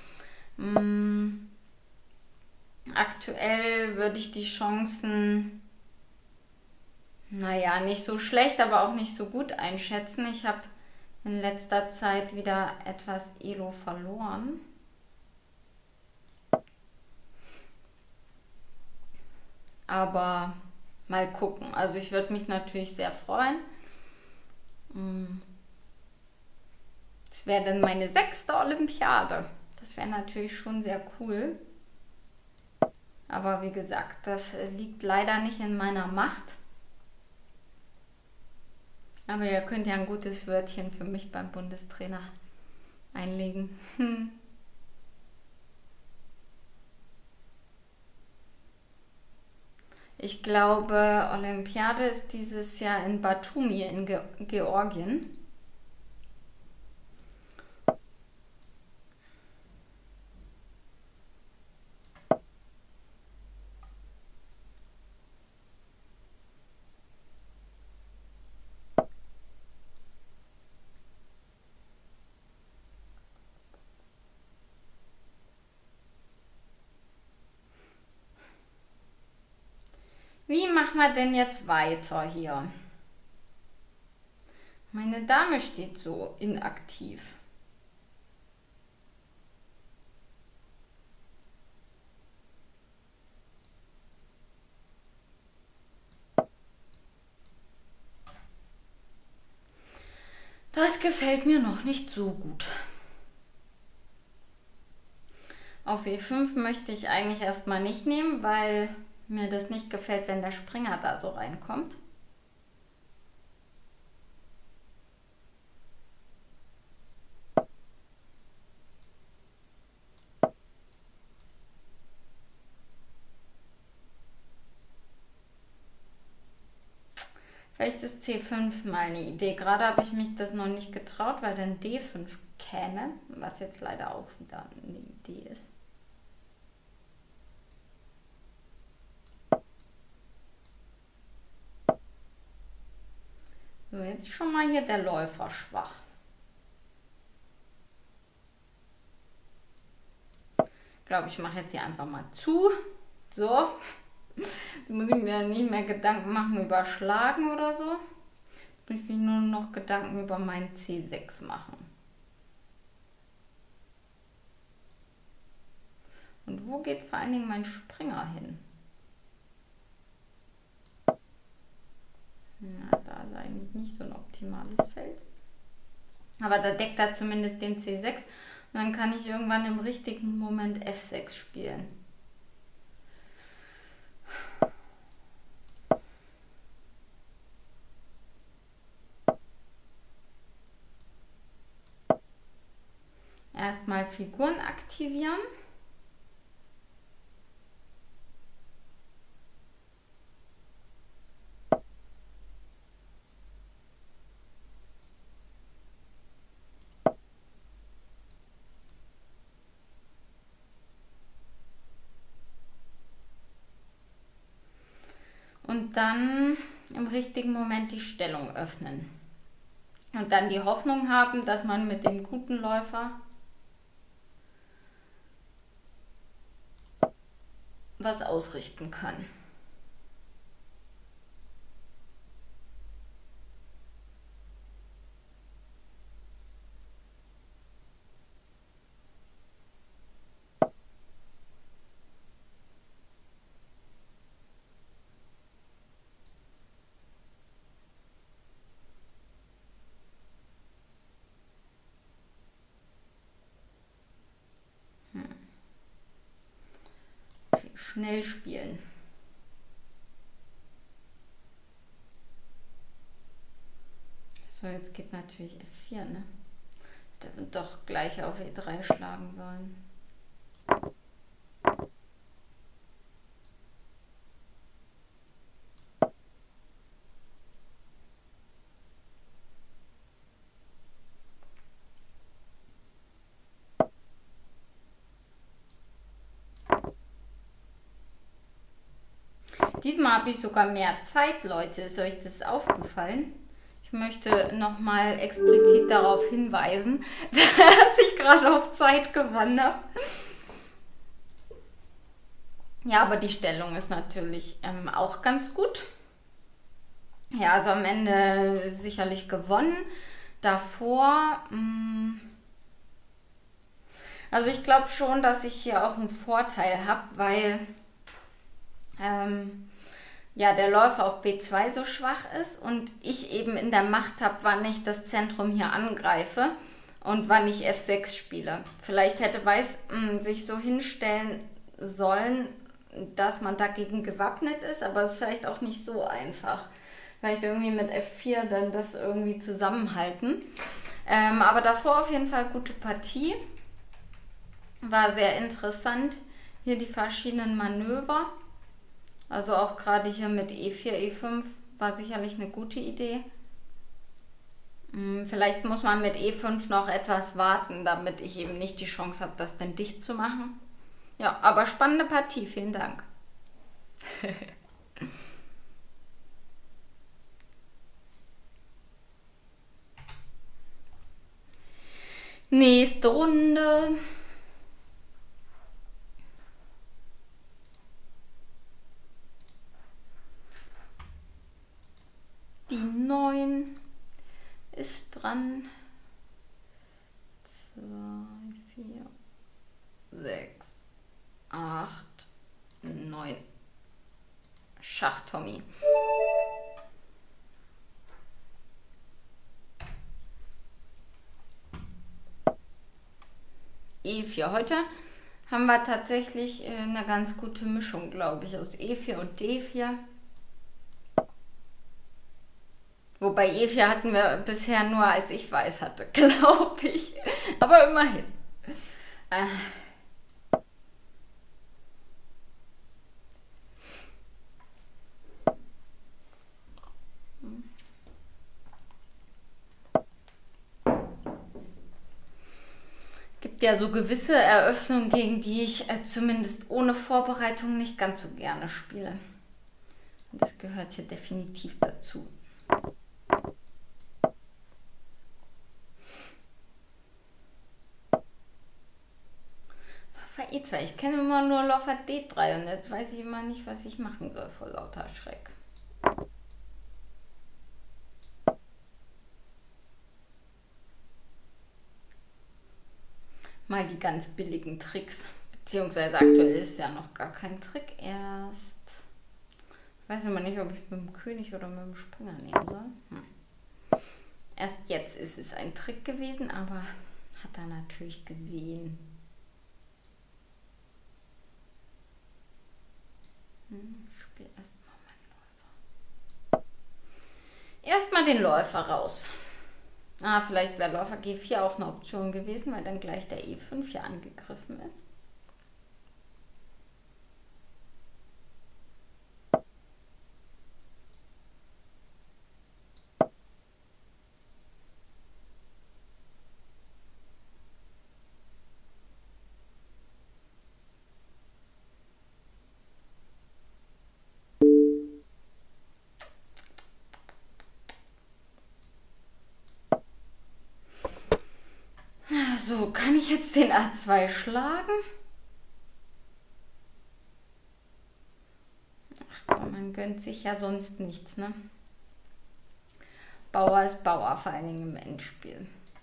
Aktuell würde ich die Chancen, naja, nicht so schlecht, aber auch nicht so gut einschätzen. Ich habe in letzter Zeit wieder etwas Elo verloren. Aber mal gucken. Also ich würde mich natürlich sehr freuen. Das wäre dann meine 6. Olympiade. Das wäre natürlich schon sehr cool. Aber wie gesagt, das liegt leider nicht in meiner Macht. Aber ihr könnt ja ein gutes Wörtchen für mich beim Bundestrainer einlegen. Ich glaube, Olympiade ist dieses Jahr in Batumi in Georgien. Wie machen wir denn jetzt weiter hier? Meine Dame steht so inaktiv. Das gefällt mir noch nicht so gut. Auf E5 möchte ich eigentlich erstmal nicht nehmen, weil mir das nicht gefällt, wenn der Springer da so reinkommt. Vielleicht ist C5 mal eine Idee. Gerade habe ich mich das noch nicht getraut, weil dann D5 käme, was jetzt leider auch wieder eine Idee ist. So, jetzt schon mal hier der Läufer schwach. Ich glaube, ich mache jetzt hier einfach mal zu. So. Da muss ich mir nicht mehr Gedanken machen über Schlagen oder so. Da muss ich mir nur noch Gedanken über meinen C6 machen. Und wo geht vor allen Dingen mein Springer hin? Na, da ist eigentlich nicht so ein optimales Feld. Aber da deckt er zumindest den C6 und dann kann ich irgendwann im richtigen Moment F6 spielen. Erstmal Figuren aktivieren. Und dann im richtigen Moment die Stellung öffnen. Und dann die Hoffnung haben, dass man mit dem guten Läufer was ausrichten kann. Okay, schnell spielen. So, jetzt geht natürlich F4, ne? Der wird doch gleich auf E3 schlagen sollen. Diesmal habe ich sogar mehr Zeit, Leute. Ist euch das aufgefallen? Ich möchte nochmal explizit darauf hinweisen, dass ich gerade auf Zeit gewonnen habe. Ja, aber die Stellung ist natürlich auch ganz gut. Ja, also am Ende sicherlich gewonnen. Davor, also ich glaube schon, dass ich hier auch einen Vorteil habe, weil ja, der Läufer auf B2 so schwach ist und ich eben in der Macht habe, wann ich das Zentrum hier angreife und wann ich F6 spiele. Vielleicht hätte Weiß sich so hinstellen sollen, dass man dagegen gewappnet ist, aber es ist vielleicht auch nicht so einfach. Vielleicht irgendwie mit F4 dann das irgendwie zusammenhalten. Aber davor auf jeden Fall gute Partie. War sehr interessant. Hier die verschiedenen Manöver. Also auch gerade hier mit E4, E5 war sicherlich eine gute Idee. Vielleicht muss man mit E5 noch etwas warten, damit ich eben nicht die Chance habe, das dann dicht zu machen. Ja, aber spannende Partie, vielen Dank. Nächste Runde. Die 9 ist dran. 2, 4, 6, 8, 9. Schach, Tommy. E4. Heute haben wir tatsächlich eine ganz gute Mischung, glaube ich, aus E4 und D4. Wobei E4 hatten wir bisher nur, als ich Weiß hatte, glaube ich. Aber immerhin. Gibt ja so gewisse Eröffnungen, gegen die ich zumindest ohne Vorbereitung nicht ganz so gerne spiele. Und das gehört hier definitiv dazu. Läufer E2. Ich kenne immer nur Läufer D3 und jetzt weiß ich immer nicht, was ich machen soll vor lauter Schreck. Mal die ganz billigen Tricks. Beziehungsweise aktuell ist ja noch gar kein Trick erst. Ich weiß immer nicht, ob ich mit dem König oder mit dem Springer nehmen soll. Erst jetzt ist es ein Trick gewesen, aber hat er natürlich gesehen. Ich spiele erstmal meinen Läufer. Erstmal den Läufer raus. Vielleicht wäre Läufer G4 auch eine Option gewesen, weil dann gleich der E5 hier angegriffen ist. So, kann ich jetzt den A2 schlagen? Ach komm, man gönnt sich ja sonst nichts, ne? Bauer ist Bauer, vor allen Dingen im Endspiel.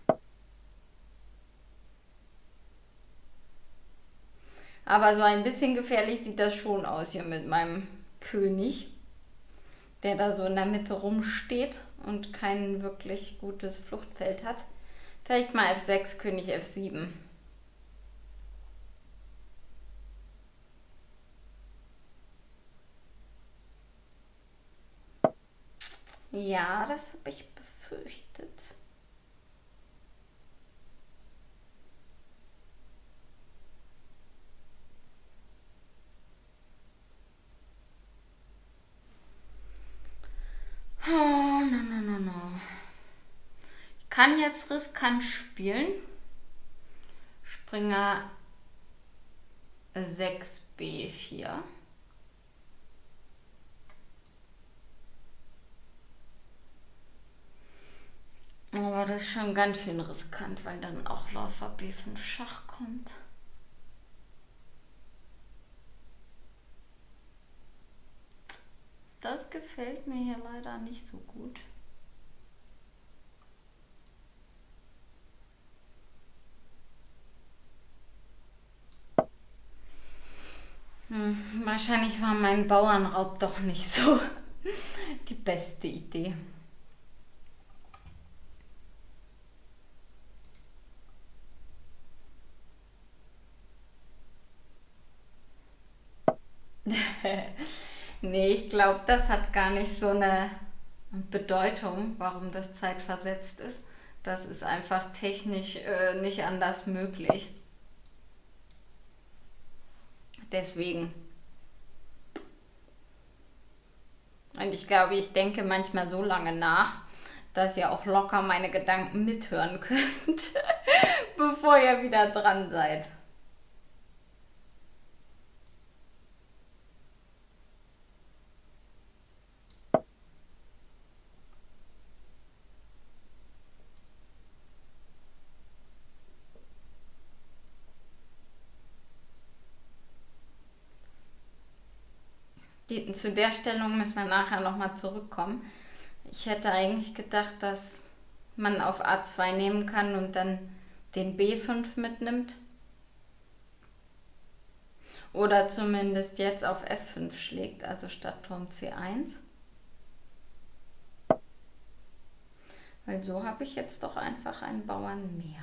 Aber so ein bisschen gefährlich sieht das schon aus hier mit meinem König, der da so in der Mitte rumsteht und kein wirklich gutes Fluchtfeld hat. Vielleicht mal F6, König F7. Ja, das habe ich befürchtet. Oh, no. Ich kann jetzt riskant spielen. Springer 6 B4. Aber das ist schon ganz schön riskant, weil dann auch Läufer B5 Schach kommt. Das gefällt mir hier leider nicht so gut. Wahrscheinlich war mein Bauernraub doch nicht so die beste Idee. Nee, ich glaube, das hat gar nicht so eine Bedeutung, warum das zeitversetzt ist. Das ist einfach technisch nicht anders möglich. Deswegen. Und ich glaube, ich denke manchmal so lange nach, dass ihr auch locker meine Gedanken mithören könnt, bevor ihr wieder dran seid. Zu der Stellung müssen wir nachher nochmal zurückkommen. Ich hätte eigentlich gedacht, dass man auf A2 nehmen kann und dann den B5 mitnimmt. Oder zumindest jetzt auf F5 schlägt, also statt Turm C1. Weil so habe ich jetzt doch einfach einen Bauern mehr.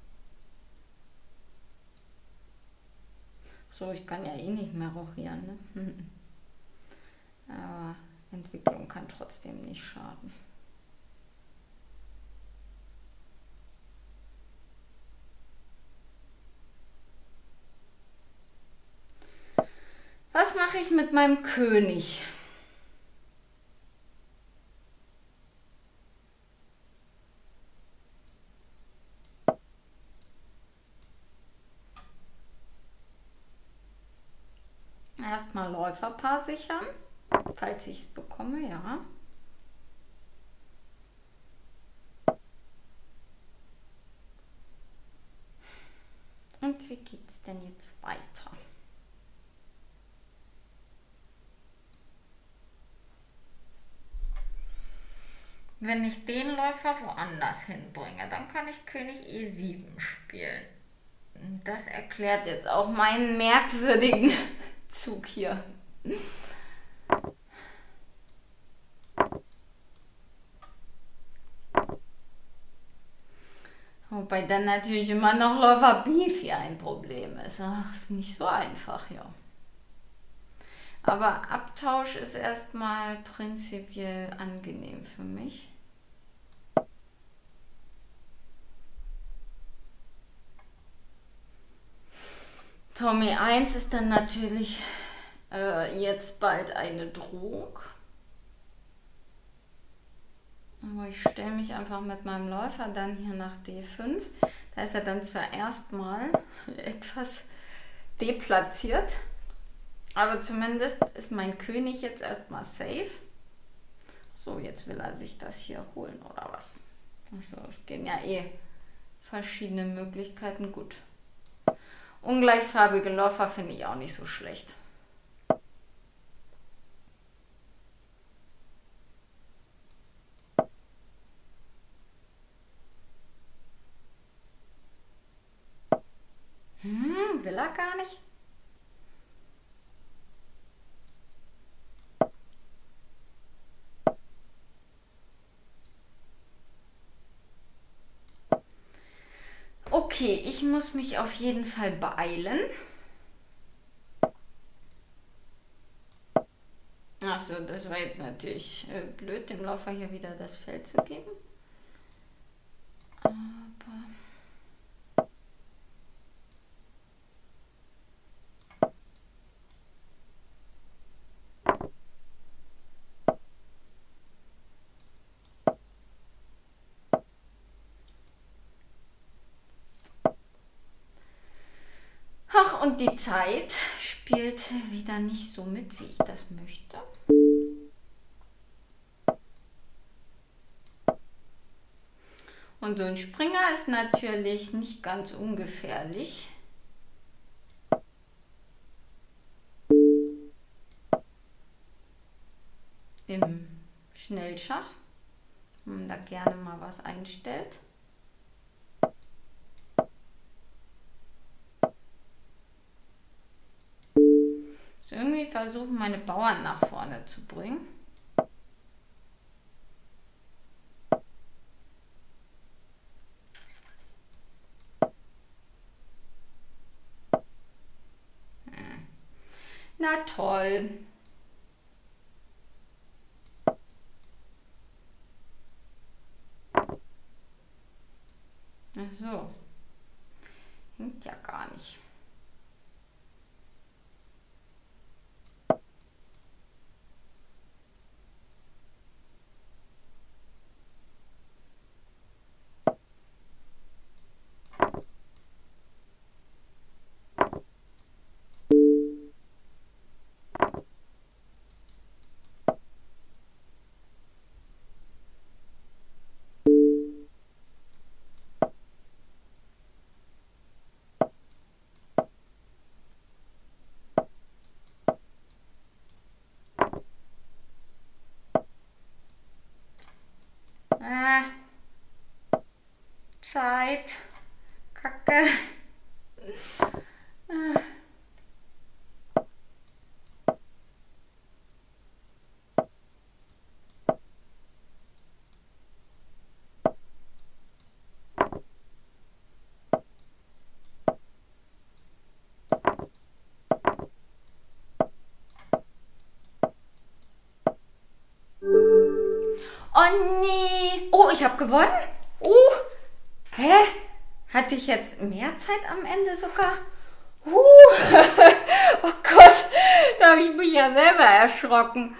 So, ich kann ja eh nicht mehr rochieren, ne? Aber Entwicklung kann trotzdem nicht schaden. Was mache ich mit meinem König? Erstmal Läuferpaar sichern, falls ich es bekomme, ja. Und wie geht es denn jetzt weiter? Wenn ich den Läufer woanders hinbringe, dann kann ich König E7 spielen. Das erklärt jetzt auch meinen merkwürdigen Zug hier. Wobei dann natürlich immer noch Läufer B4 ein Problem ist. Ach, ist nicht so einfach, ja. Aber Abtausch ist erstmal prinzipiell angenehm für mich. Tommy 1 ist dann natürlich jetzt bald eine Drohung. Aber ich stelle mich einfach mit meinem Läufer dann hier nach D5. Da ist er dann zwar erstmal etwas deplatziert, aber zumindest ist mein König jetzt erstmal safe. So, jetzt will er sich das hier holen oder was? Achso, es gehen ja verschiedene Möglichkeiten. Gut. Ungleichfarbige Läufer finde ich auch nicht so schlecht. Will er gar nicht? Okay, ich muss mich auf jeden Fall beeilen. Achso, das war jetzt natürlich blöd, dem Läufer hier wieder das Feld zu geben. Aber ach, und die Zeit spielt wieder nicht so mit, wie ich das möchte. Und so ein Springer ist natürlich nicht ganz ungefährlich. Im Schnellschach, wenn man da gerne mal was einstellt. So irgendwie versuchen, meine Bauern nach vorne zu bringen. Na toll. Ach so. Hinkt ja gar nicht. Zeit. Kacke. Oh nee. Oh, ich habe gewonnen? Hä? Hatte ich jetzt mehr Zeit am Ende sogar? Oh Gott, da habe ich mich ja selber erschrocken.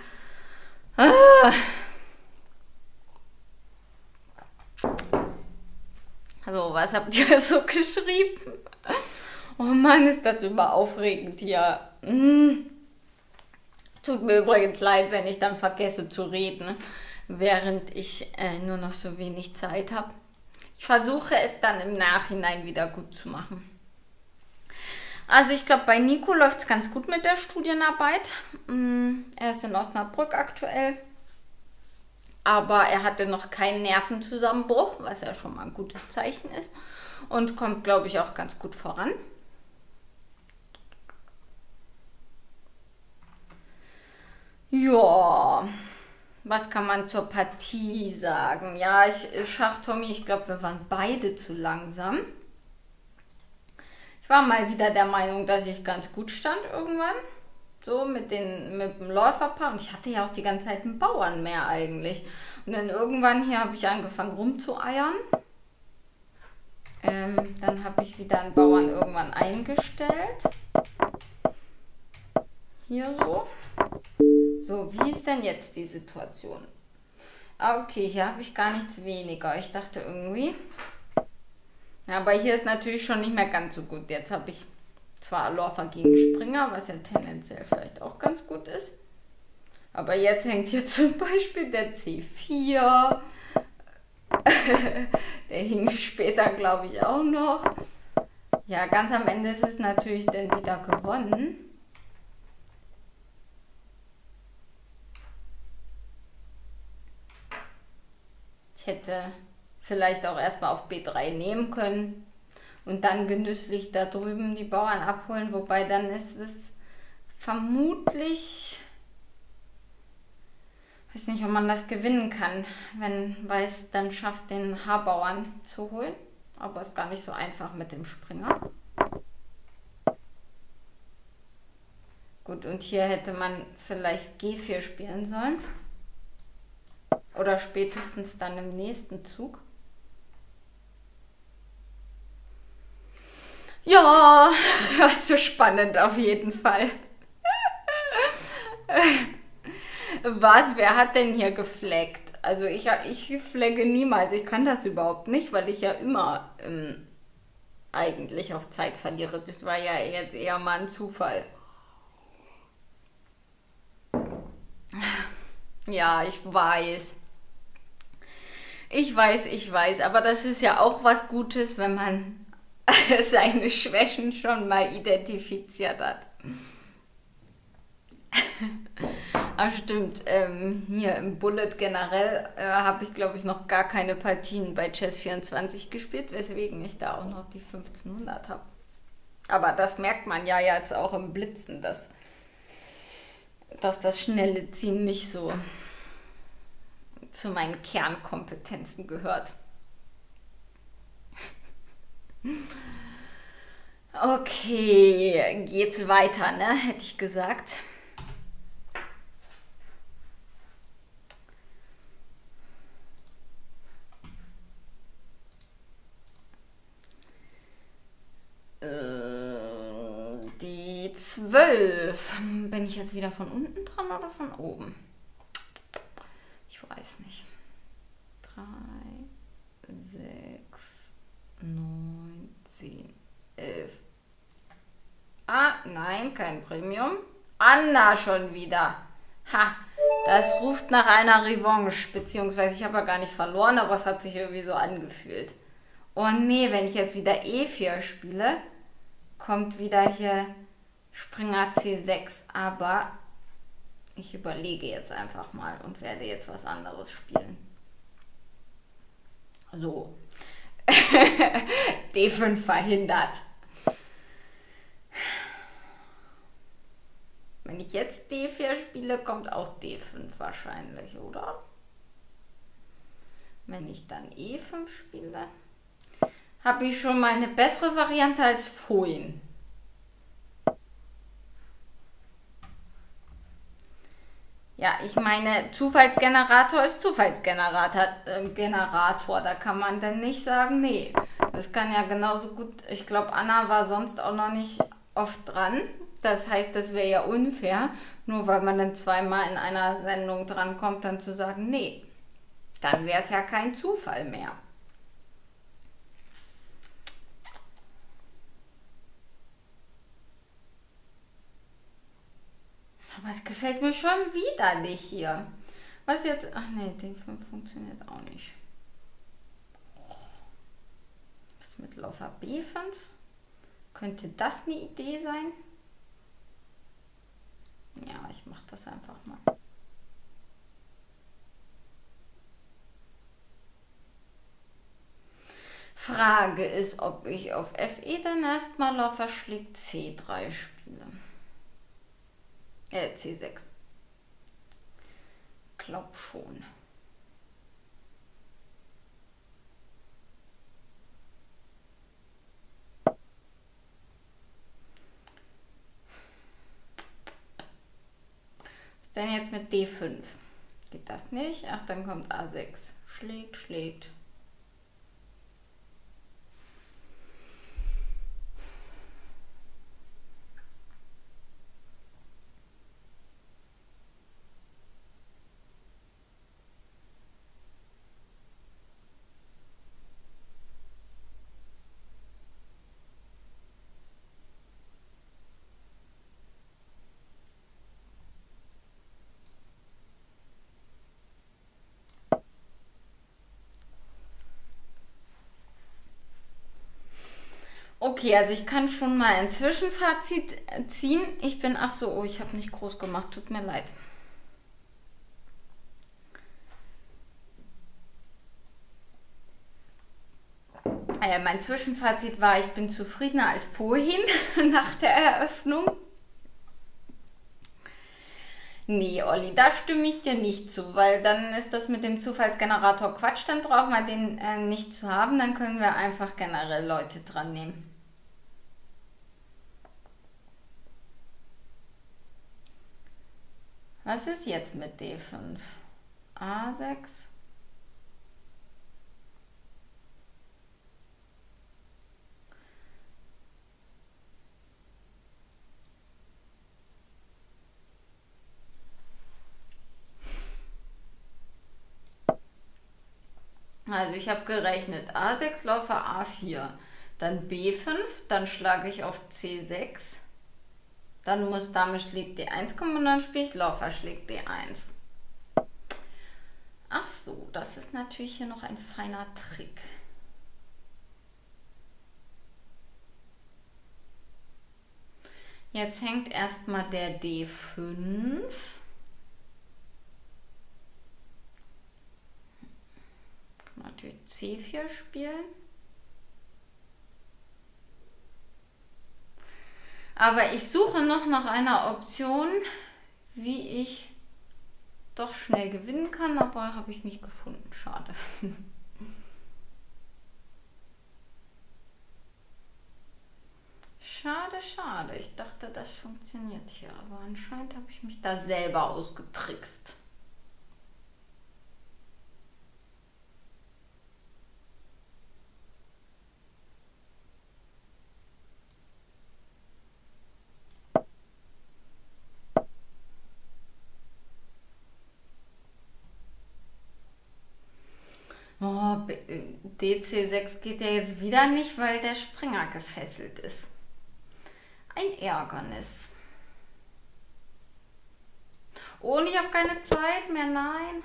Also, was habt ihr so geschrieben? Oh Mann, ist das immer aufregend hier. Tut mir übrigens leid, wenn ich dann vergesse zu reden, während ich nur noch so wenig Zeit habe. Ich versuche es dann im Nachhinein wieder gut zu machen. Also ich glaube, bei Nico läuft es ganz gut mit der Studienarbeit. Er ist in Osnabrück aktuell. Aber er hatte noch keinen Nervenzusammenbruch, was ja schon mal ein gutes Zeichen ist. Und kommt, glaube ich, auch ganz gut voran. Ja, Was kann man zur Partie sagen? Ja, Schach-Tommy, ich glaube, wir waren beide zu langsam. Ich war mal wieder der Meinung, dass ich ganz gut stand irgendwann. So mit dem Läuferpaar. Und ich hatte ja auch die ganze Zeit einen Bauern mehr eigentlich. Und dann irgendwann hier habe ich angefangen rumzueiern. Dann habe ich wieder einen Bauern irgendwann eingestellt. Hier so. So, wie ist denn jetzt die Situation? Okay, hier habe ich gar nichts weniger. Ich dachte irgendwie. Ja, aber hier ist natürlich schon nicht mehr ganz so gut. Jetzt habe ich zwar Läufer gegen Springer, was ja tendenziell vielleicht auch ganz gut ist. Aber jetzt hängt hier zum Beispiel der C4. Der hing später, glaube ich, auch noch. Ja, ganz am Ende ist es natürlich dann wieder gewonnen. Ich hätte vielleicht auch erstmal auf B3 nehmen können und dann genüsslich da drüben die Bauern abholen. Wobei dann ist es vermutlich... Ich weiß nicht, ob man das gewinnen kann, wenn Weiß dann schafft, den H-Bauern zu holen. Aber ist gar nicht so einfach mit dem Springer. Gut, und hier hätte man vielleicht G4 spielen sollen. Oder spätestens dann im nächsten Zug. Ja, war so spannend auf jeden Fall. Was? Wer hat denn hier gefleckt? Also ich flagge niemals. Ich kann das überhaupt nicht, weil ich ja immer eigentlich auf Zeit verliere. Das war ja jetzt eher mal ein Zufall. Ja, ich weiß. Ich weiß. Aber das ist ja auch was Gutes, wenn man seine Schwächen schon mal identifiziert hat. Ah, stimmt. Hier im Bullet generell habe ich, glaube ich, noch gar keine Partien bei Chess24 gespielt, weswegen ich da auch noch die 1500 habe. Aber das merkt man ja jetzt auch im Blitzen, dass das schnelle Ziehen nicht so zu meinen Kernkompetenzen gehört. Okay, geht's weiter, ne? Hätte ich gesagt. Die 12. Bin ich jetzt wieder von unten dran oder von oben? Ich weiß nicht. 3, 6, 9, 10, 11. Ah, nein, kein Premium. Anna schon wieder. Ha, das ruft nach einer Revanche. Beziehungsweise ich habe ja gar nicht verloren, aber es hat sich irgendwie so angefühlt. Oh nee, wenn ich jetzt wieder E4 spiele, kommt wieder hier Springer C6. Aber ich überlege jetzt einfach mal und werde jetzt was anderes spielen. So. D5 verhindert. Wenn ich jetzt D4 spiele, kommt auch D5 wahrscheinlich, oder? Wenn ich dann E5 spiele, habe ich schon mal eine bessere Variante als vorhin. Ja, ich meine, Zufallsgenerator ist Zufallsgenerator. Da kann man dann nicht sagen, nee. Das kann ja genauso gut. Ich glaube, Anna war sonst auch noch nicht oft dran. Das heißt, das wäre ja unfair, nur weil man dann zweimal in einer Sendung drankommt, dann zu sagen, nee. Dann wäre es ja kein Zufall mehr. Aber es gefällt mir schon wieder nicht hier. Was jetzt? Ach nee, D5 funktioniert auch nicht. Was mit Läufer B5? Könnte das eine Idee sein? Ja, ich mache das einfach mal. Frage ist, ob ich auf FE dann erstmal Läufer schlägt C3 spiele. C6. Glaub schon. Was denn jetzt mit D5? Geht das nicht? Ach, dann kommt A6. Schlägt, schlägt. Okay, also ich kann schon mal ein Zwischenfazit ziehen. Ich bin, ach so, oh, ich habe nicht groß gemacht, tut mir leid. Mein Zwischenfazit war, ich bin zufriedener als vorhin nach der Eröffnung. Nee, Olli, da stimme ich dir nicht zu, weil dann ist das mit dem Zufallsgenerator Quatsch, dann brauchen wir den nicht zu haben, dann können wir einfach generell Leute dran nehmen. Was ist jetzt mit D5? A6? Also ich habe gerechnet A6, Läufer A4, dann B5, dann schlage ich auf C6, dann muss Dame schlägt D1 kommen und dann spiele ich Läufer schlägt D1. Ach so, das ist natürlich hier noch ein feiner Trick. Jetzt hängt erstmal der D5. Natürlich C4 spielen. Aber ich suche noch nach einer Option, wie ich doch schnell gewinnen kann, aber habe ich nicht gefunden. Schade. Schade, schade. Ich dachte, das funktioniert hier, aber anscheinend habe ich mich da selber ausgetrickst. Oh, DC6 geht ja jetzt wieder nicht, weil der Springer gefesselt ist. Ein Ärgernis. Oh, und ich habe keine Zeit mehr, nein.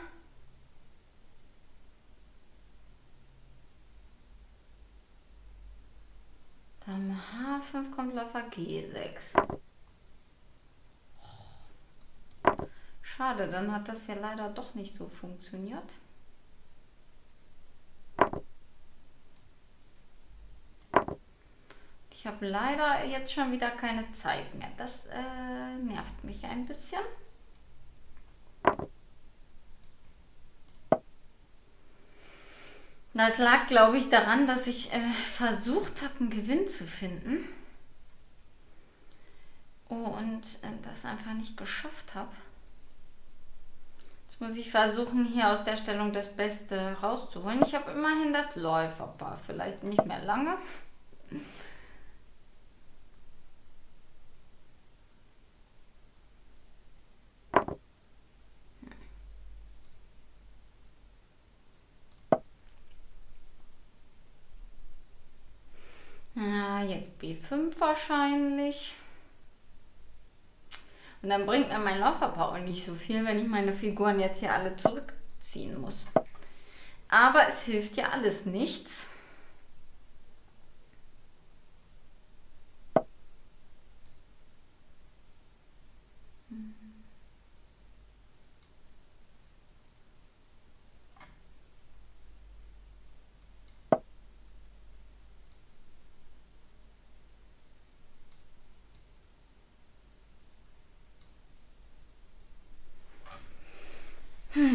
Dame H5 kommt Läufer G6. Schade, dann hat das ja leider doch nicht so funktioniert. Ich habe leider jetzt schon wieder keine Zeit mehr. Das nervt mich ein bisschen. Das lag, glaube ich, daran, dass ich versucht habe, einen Gewinn zu finden. Und das einfach nicht geschafft habe. Jetzt muss ich versuchen, hier aus der Stellung das Beste rauszuholen. Ich habe immerhin das Läuferpaar. Vielleicht nicht mehr lange. Ja, jetzt B5 wahrscheinlich. Und dann bringt mir mein Läuferpaar auch nicht so viel, wenn ich meine Figuren jetzt hier alle zurückziehen muss. Aber es hilft ja alles nichts.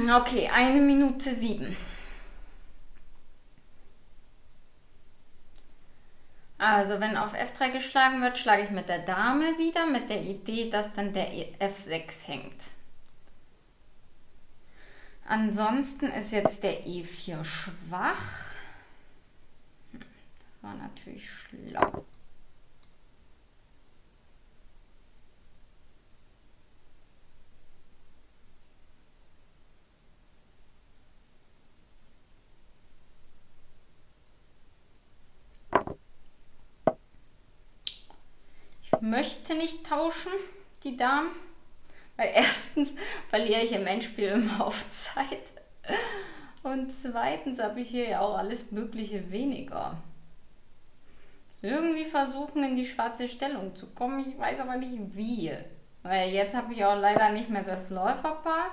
Okay, 1 Minute 7. Also wenn auf F3 geschlagen wird, schlage ich mit der Dame wieder, mit der Idee, dass dann der F6 hängt. Ansonsten ist jetzt der E4 schwach. Das war natürlich schlau. Ich möchte nicht tauschen, die Damen, weil erstens verliere ich im Endspiel immer auf Zeit und zweitens habe ich hier ja auch alles Mögliche weniger. Irgendwie versuchen, in die schwarze Stellung zu kommen, ich weiß aber nicht wie. Weil jetzt habe ich auch leider nicht mehr das Läuferpaar.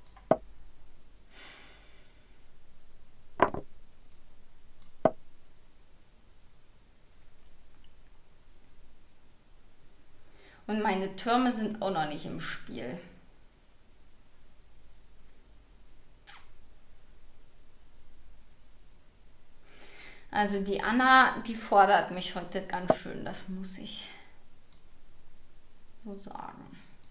Und meine Türme sind auch noch nicht im Spiel. Also die Anna, die fordert mich heute ganz schön, das muss ich so sagen.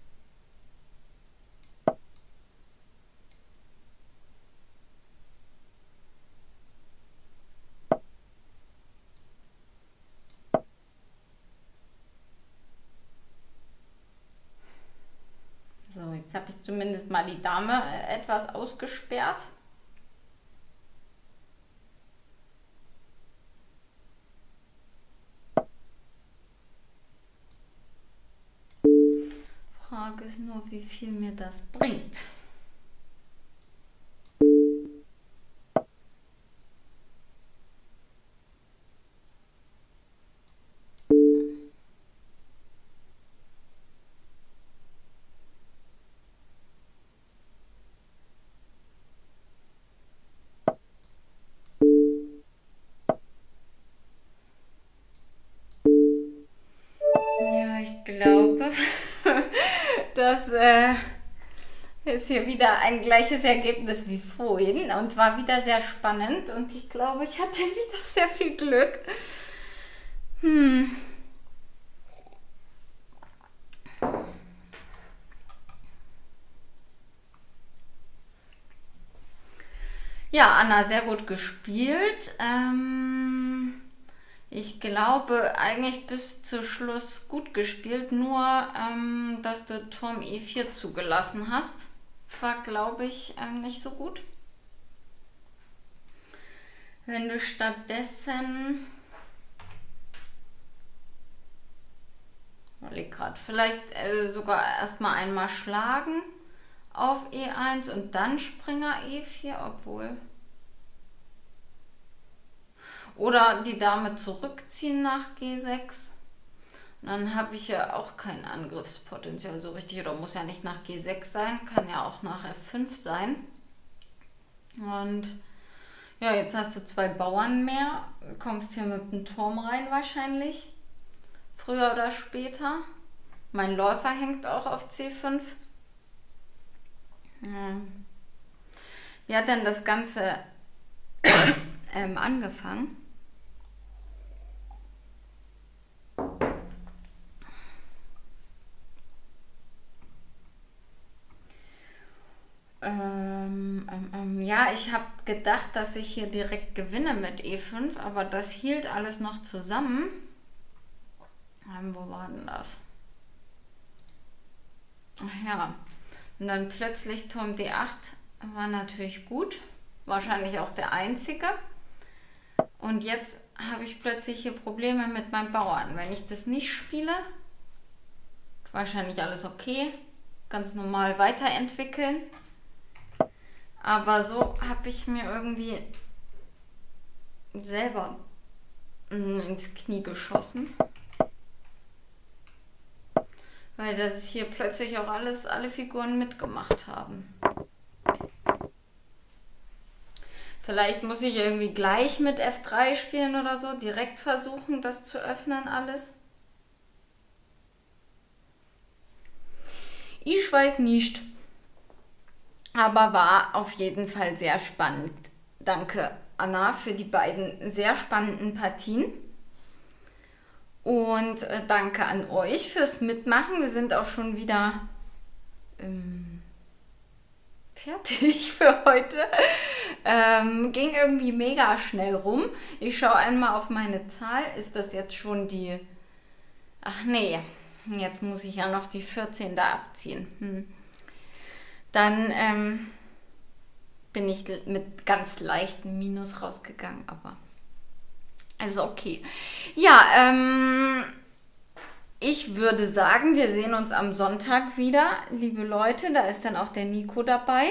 So, jetzt habe ich zumindest mal die Dame etwas ausgesperrt. Frage ist nur, wie viel mir das bringt. Ja, ich glaube, das ist hier wieder ein gleiches Ergebnis wie vorhin und war wieder sehr spannend und ich glaube, ich hatte wieder sehr viel Glück. Ja, Anna, sehr gut gespielt. Ich glaube, eigentlich bis zu Schluss gut gespielt, nur dass du Turm E4 zugelassen hast, war, glaube ich, nicht so gut. Wenn du stattdessen, vielleicht sogar erstmal einmal schlagen auf E1 und dann Springer E4, obwohl. Oder die Dame zurückziehen nach G6. Dann habe ich ja auch kein Angriffspotenzial so richtig. Oder muss ja nicht nach G6 sein, kann ja auch nach F5 sein. Und ja, jetzt hast du 2 Bauern mehr. Kommst hier mit dem Turm rein wahrscheinlich. Früher oder später. Mein Läufer hängt auch auf C5. Ja. Wie hat denn das Ganze angefangen? Ja, ich habe gedacht, dass ich hier direkt gewinne mit E5, aber das hielt alles noch zusammen. Wo war denn das? Ach ja, und dann plötzlich Turm D8 war natürlich gut, wahrscheinlich auch der einzige. Und jetzt habe ich plötzlich hier Probleme mit meinem Bauern. Wenn ich das nicht spiele, wahrscheinlich alles okay, ganz normal weiterentwickeln. Aber so habe ich mir irgendwie selber ins Knie geschossen. Weil das hier plötzlich auch alle Figuren mitgemacht haben. Vielleicht muss ich irgendwie gleich mit F3 spielen oder so, direkt versuchen, das zu öffnen alles. Ich weiß nicht. Aber war auf jeden Fall sehr spannend. Danke, Anna, für die beiden sehr spannenden Partien. Und danke an euch fürs Mitmachen. Wir sind auch schon wieder fertig für heute. Ging irgendwie mega schnell rum. Ich schaue einmal auf meine Zahl. Ist das jetzt schon die... Ach nee, jetzt muss ich ja noch die 14 da abziehen. Dann bin ich mit ganz leichtem Minus rausgegangen, aber also okay. Ja, ich würde sagen, wir sehen uns am Sonntag wieder, liebe Leute. Da ist dann auch der Nico dabei.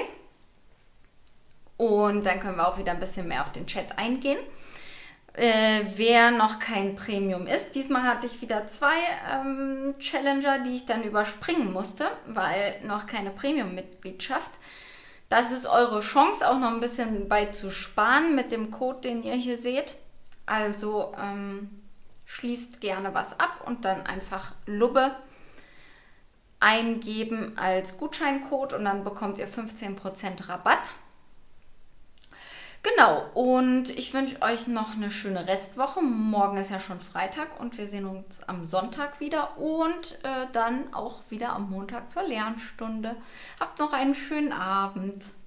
Und dann können wir auch wieder ein bisschen mehr auf den Chat eingehen. Wer noch kein Premium ist, diesmal hatte ich wieder 2 Challenger, die ich dann überspringen musste, weil noch keine Premium-Mitgliedschaft. Das ist eure Chance, auch noch ein bisschen bei zu sparen mit dem Code, den ihr hier seht. Also schließt gerne was ab und dann einfach Lubbe eingeben als Gutscheincode und dann bekommt ihr 15% Rabatt. Genau, und ich wünsche euch noch eine schöne Restwoche. Morgen ist ja schon Freitag und wir sehen uns am Sonntag wieder und dann auch wieder am Montag zur Lernstunde. Habt noch einen schönen Abend.